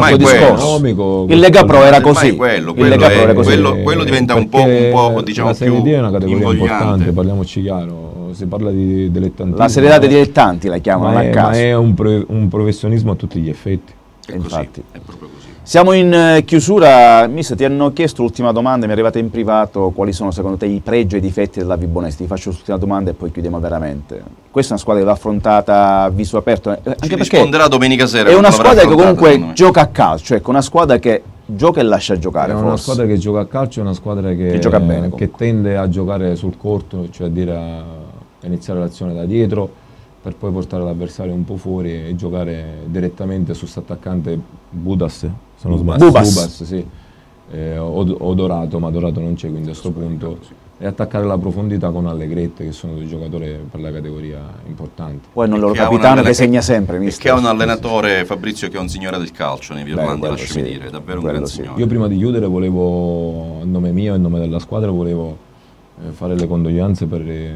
il Lega Pro era così, quello diventa un po' diciamo la Serie D è una categoria importante, parliamoci chiaro, si parla di dilettantismo. La serietà dei dilettanti la chiamano a caso. Ma è un professionismo a tutti gli effetti. Infatti. È proprio così. Siamo in chiusura. Mister, ti hanno chiesto l'ultima domanda, mi è arrivata in privato, quali sono secondo te i pregi e i difetti della Vibonese? Ti faccio l'ultima domanda e poi chiudiamo veramente. Questa è una squadra che va affrontata a viso aperto, anche perché risponderà domenica sera. È una squadra che comunque gioca a calcio, ecco, una squadra che gioca e lascia giocare. È una squadra che gioca a calcio, è una squadra che gioca bene, che tende a giocare sul corto, cioè a dire a iniziare l'azione da dietro per poi portare l'avversario un po' fuori e giocare direttamente su questo attaccante Budas, se non sbaglio. Bubas, sì. O Dorato, ma Dorato non c'è, quindi a questo punto e attaccare la profondità con Allegrette, che sono due giocatori per la categoria importanti. Poi non loro capitano che segna sempre, mister. Che ha un allenatore, Fabrizio, che è un signore del calcio nei Irlanda, lasciami dire, davvero un gran signore. Io prima di chiudere volevo, a nome mio e a nome della squadra, volevo fare le condoglianze per il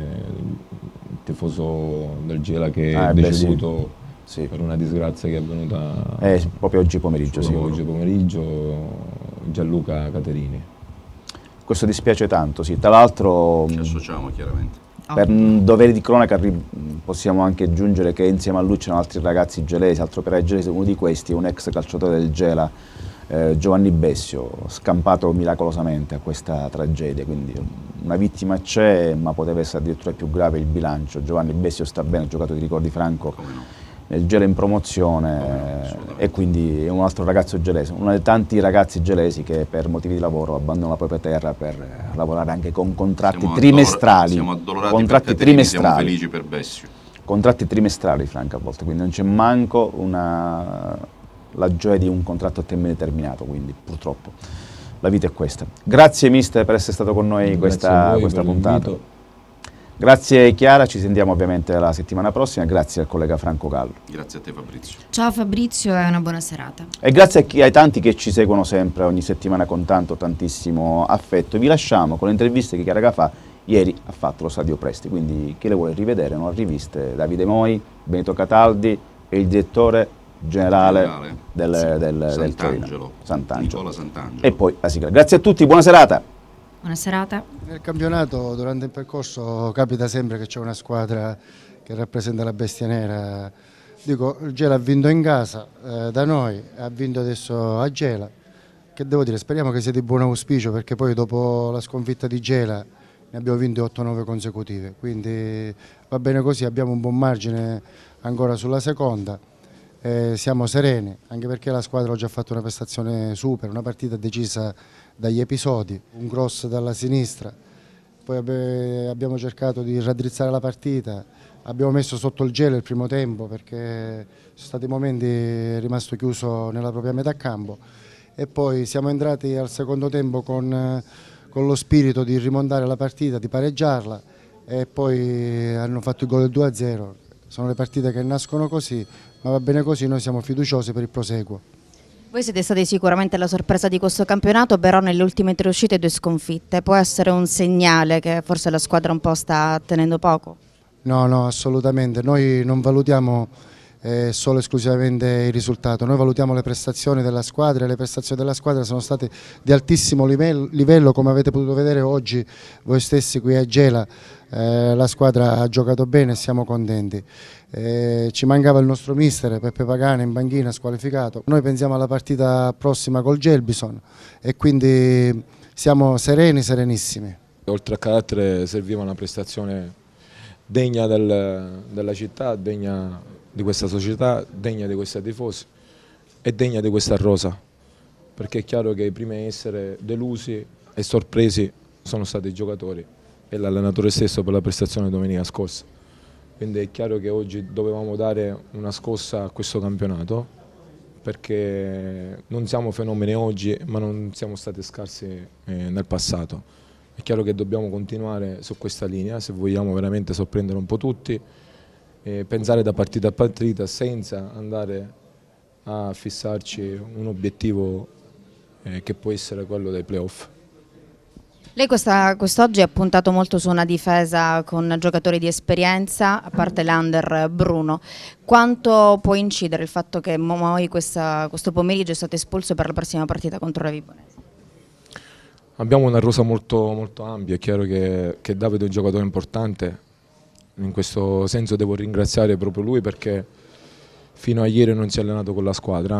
tifoso del Gela che è deceduto per una disgrazia che è avvenuta proprio oggi pomeriggio. Oggi pomeriggio, Gianluca Caterini. Questo dispiace tanto, sì. Tra l'altro ci associamo chiaramente. Per doveri di cronaca possiamo anche aggiungere che insieme a lui c'erano altri ragazzi gelesi, altro per gelesi, uno di questi, un ex calciatore del Gela, Giovanni Bessio, scampato miracolosamente a questa tragedia, quindi una vittima c'è, ma poteva essere addirittura più grave il bilancio. Giovanni Bessio sta bene, ha giocato, ti ricordi Franco, nel Gela in promozione, e quindi è un altro ragazzo gelese, uno dei tanti ragazzi gelesi che per motivi di lavoro abbandonano la propria terra per lavorare anche con contratti trimestrali. Siamo addolorati contratti trimestrali. Siamo felici per Bessio. Contratti trimestrali, Franco, a volte, quindi non c'è manco la gioia di un contratto a tempo determinato, quindi purtroppo la vita è questa. Grazie mister per essere stato con noi questa puntata. Grazie Chiara, ci sentiamo ovviamente la settimana prossima, grazie al collega Franco Gallo. Grazie a te Fabrizio. Ciao Fabrizio e una buona serata. E grazie ai tanti che ci seguono sempre ogni settimana con tantissimo affetto. Vi lasciamo con le interviste che Chiara Gafà ieri ha fatto lo Stadio Presti, quindi chi le vuole rivedere non ha riviste, Davide Moi, Benito Cataldi e il direttore generale del Torino, Nicola Sant'Angelo. E poi la sigla. Grazie a tutti, buona serata. Buona serata. Nel campionato, durante il percorso, capita sempre che c'è una squadra che rappresenta la bestia nera. Dico, il Gela ha vinto in casa da noi, ha vinto adesso a Gela. Che devo dire, speriamo che sia di buon auspicio, perché poi dopo la sconfitta di Gela ne abbiamo vinto 8-9 consecutive. Quindi va bene così, abbiamo un buon margine ancora sulla seconda. Siamo sereni, anche perché la squadra ha già fatto una prestazione super, una partita decisa dagli episodi, un cross dalla sinistra, poi abbiamo cercato di raddrizzare la partita, abbiamo messo sotto il Gela il primo tempo perché sono stati momenti è rimasto chiuso nella propria metà campo, e poi siamo entrati al secondo tempo con lo spirito di rimontare la partita, di pareggiarla, e poi hanno fatto il gol del 2-0. Sono le partite che nascono così, ma va bene così, noi siamo fiduciosi per il proseguo. Voi siete stati sicuramente la sorpresa di questo campionato, però nelle ultime 3 uscite e 2 sconfitte. Può essere un segnale che forse la squadra un po' sta tenendo poco? No, no, assolutamente. Noi non valutiamo solo e esclusivamente il risultato, noi valutiamo le prestazioni della squadra e le prestazioni della squadra sono state di altissimo livello, come avete potuto vedere oggi voi stessi qui a Gela. La squadra ha giocato bene e siamo contenti. Ci mancava il nostro mister Peppe Pagani in banchina, squalificato. Noi pensiamo alla partita prossima col Gelbison e quindi siamo serenissimi. Oltre a carattere serviva una prestazione degna della città, degna di questa società, degna di questi tifosi e degna di questa rosa, perché è chiaro che i primi a essere delusi e sorpresi sono stati i giocatori e l'allenatore stesso per la prestazione domenica scorsa. Quindi è chiaro che oggi dovevamo dare una scossa a questo campionato, perché non siamo fenomeni oggi, ma non siamo stati scarsi nel passato. È chiaro che dobbiamo continuare su questa linea se vogliamo veramente sorprendere un po' tutti, pensare da partita a partita senza andare a fissarci un obiettivo che può essere quello dei playoff. Lei quest'oggi ha puntato molto su una difesa con giocatori di esperienza, a parte l'under Bruno. Quanto può incidere il fatto che Momoi questo pomeriggio è stato espulso per la prossima partita contro la Vibonese? Abbiamo una rosa molto ampia, è chiaro che Davide è un giocatore importante, in questo senso devo ringraziare proprio lui perché fino a ieri non si è allenato con la squadra,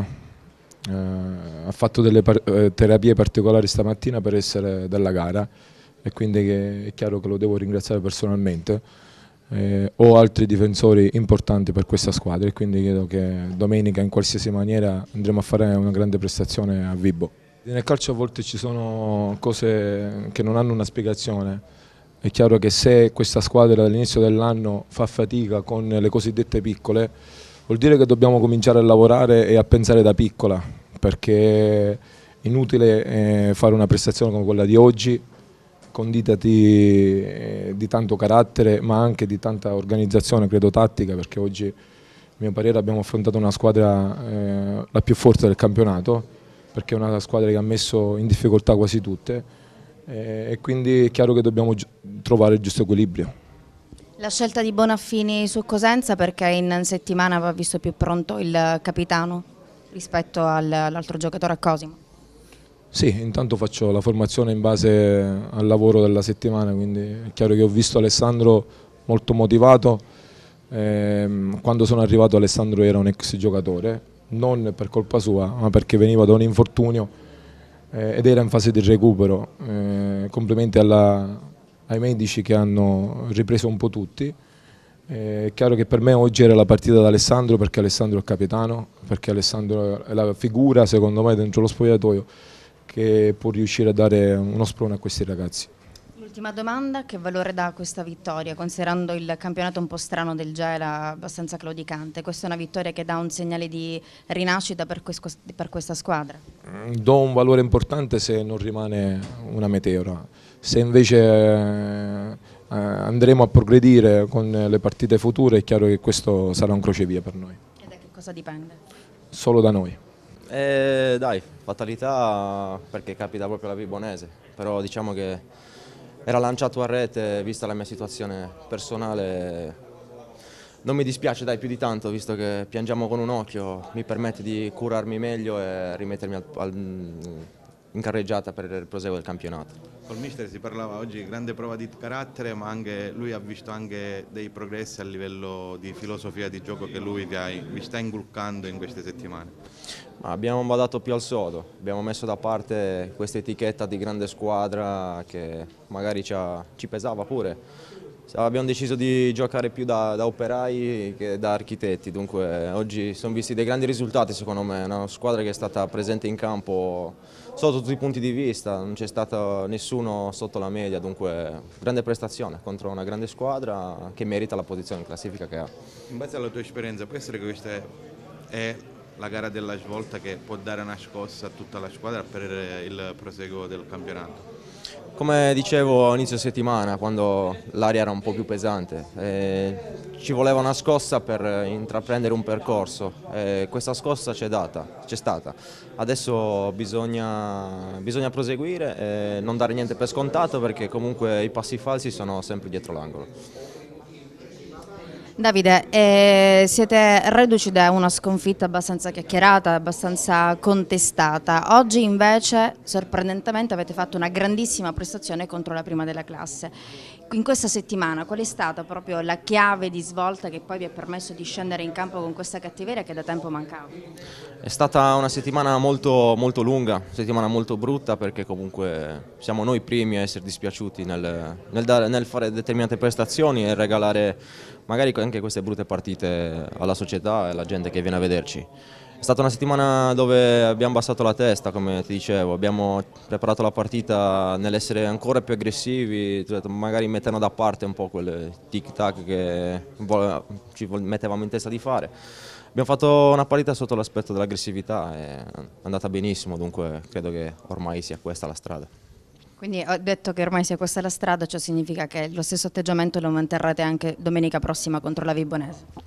ha fatto delle terapie particolari stamattina per essere della gara e quindi è chiaro che lo devo ringraziare personalmente. Ho altri difensori importanti per questa squadra e quindi credo che domenica in qualsiasi maniera andremo a fare una grande prestazione a Vibo. Nel calcio a volte ci sono cose che non hanno una spiegazione. È chiaro che se questa squadra dall'inizio dell'anno fa fatica con le cosiddette piccole, vuol dire che dobbiamo cominciare a lavorare e a pensare da piccola, perché è inutile fare una prestazione come quella di oggi, condita di tanto carattere ma anche di tanta organizzazione, credo tattica, perché oggi a mio parere abbiamo affrontato una squadra la più forte del campionato, perché è una squadra che ha messo in difficoltà quasi tutte e quindi è chiaro che dobbiamo trovare il giusto equilibrio. La scelta di Bonaffini su Cosenza perché in settimana aveva visto più pronto il capitano rispetto all'altro giocatore, a Cosimo? Sì, intanto faccio la formazione in base al lavoro della settimana, quindi è chiaro che ho visto Alessandro molto motivato. Quando sono arrivato Alessandro era un ex giocatore, non per colpa sua ma perché veniva da un infortunio ed era in fase di recupero. Complimenti ai medici che hanno ripreso un po' tutti. È chiaro che per me oggi era la partita da Alessandro perché Alessandro è il capitano, perché Alessandro è la figura secondo me dentro lo spogliatoio che può riuscire a dare uno sprone a questi ragazzi. L'ultima domanda, che valore dà questa vittoria, considerando il campionato un po' strano del Gela, abbastanza claudicante? Questa è una vittoria che dà un segnale di rinascita per questa squadra? Do un valore importante se non rimane una meteora, se invece andremo a progredire con le partite future è chiaro che questo sarà un crocevia per noi. E da che cosa dipende? Solo da noi. Dai, fatalità perché capita proprio alla Vibonese, però diciamo che era lanciato a rete, vista la mia situazione personale, non mi dispiace dai più di tanto, visto che piangiamo con un occhio, mi permette di curarmi meglio e rimettermi in carreggiata per il proseguo del campionato. Col mister si parlava oggi grande prova di carattere, ma anche lui ha visto anche dei progressi a livello di filosofia di gioco che lui vi sta inculcando in queste settimane. Abbiamo badato più al sodo, abbiamo messo da parte questa etichetta di grande squadra che magari ci pesava pure. Abbiamo deciso di giocare più da operai che da architetti, dunque oggi sono visti dei grandi risultati secondo me, una squadra che è stata presente in campo sotto tutti i punti di vista, non c'è stato nessuno sotto la media, dunque grande prestazione contro una grande squadra che merita la posizione in classifica che ha. In base alla tua esperienza, può essere che questa è la gara della svolta che può dare una scossa a tutta la squadra per il proseguo del campionato? Come dicevo a inizio settimana, quando l'aria era un po' più pesante, ci voleva una scossa per intraprendere un percorso. Questa scossa c'è stata. Adesso bisogna proseguire e non dare niente per scontato, perché comunque i passi falsi sono sempre dietro l'angolo. Davide, siete reduci da una sconfitta abbastanza chiacchierata, abbastanza contestata. Oggi invece, sorprendentemente, avete fatto una grandissima prestazione contro la prima della classe. In questa settimana qual è stata proprio la chiave di svolta che poi vi ha permesso di scendere in campo con questa cattiveria che da tempo mancava? È stata una settimana molto, molto lunga, settimana molto brutta, perché comunque siamo noi primi a essere dispiaciuti nel fare determinate prestazioni e regalare magari anche queste brutte partite alla società e alla gente che viene a vederci. È stata una settimana dove abbiamo abbassato la testa, come ti dicevo, abbiamo preparato la partita nell'essere ancora più aggressivi, magari mettendo da parte un po' quel tic-tac che ci mettevamo in testa di fare. Abbiamo fatto una partita sotto l'aspetto dell'aggressività, è andata benissimo, dunque credo che ormai sia questa la strada. Quindi ho detto che ormai sia questa la strada, ciò significa che lo stesso atteggiamento lo manterrete anche domenica prossima contro la Vibonese?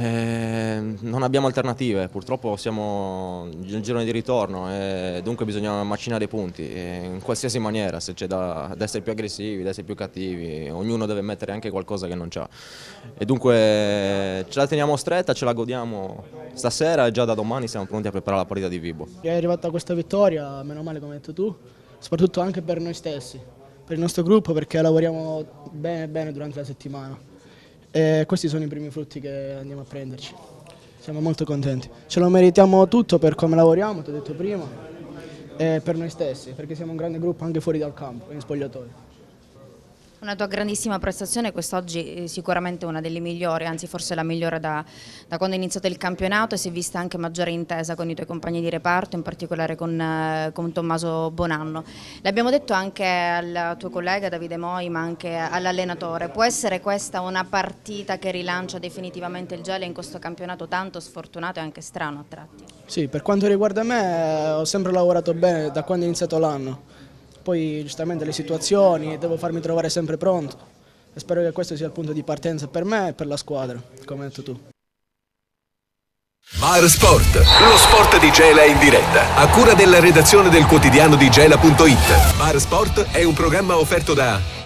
Non abbiamo alternative, purtroppo siamo nel girone di ritorno e dunque bisogna macinare i punti in qualsiasi maniera, se c'è da essere più aggressivi, da essere più cattivi, ognuno deve mettere anche qualcosa che non c'ha. E dunque ce la teniamo stretta, ce la godiamo stasera e già da domani siamo pronti a preparare la partita di Vibo. È arrivata questa vittoria, meno male come hai detto tu, soprattutto anche per noi stessi, per il nostro gruppo, perché lavoriamo bene durante la settimana. E questi sono i primi frutti che andiamo a prenderci. Siamo molto contenti. Ce lo meritiamo tutto per come lavoriamo, ti ho detto prima, e per noi stessi, perché siamo un grande gruppo anche fuori dal campo, in spogliatoio. Una tua grandissima prestazione, quest'oggi sicuramente una delle migliori, anzi forse la migliore da quando è iniziato il campionato, e si è vista anche maggiore intesa con i tuoi compagni di reparto, in particolare con Tommaso Bonanno. L'abbiamo detto anche al tuo collega Davide Moi, ma anche all'allenatore, può essere questa una partita che rilancia definitivamente il Gela in questo campionato tanto sfortunato e anche strano a tratti? Sì, per quanto riguarda me ho sempre lavorato bene da quando è iniziato l'anno. Poi giustamente le situazioni, devo farmi trovare sempre pronto e spero che questo sia il punto di partenza per me e per la squadra, come hai detto tu. Bar Sport, lo sport di Gela in diretta, a cura della redazione del quotidiano di Gela.it. Bar Sport è un programma offerto da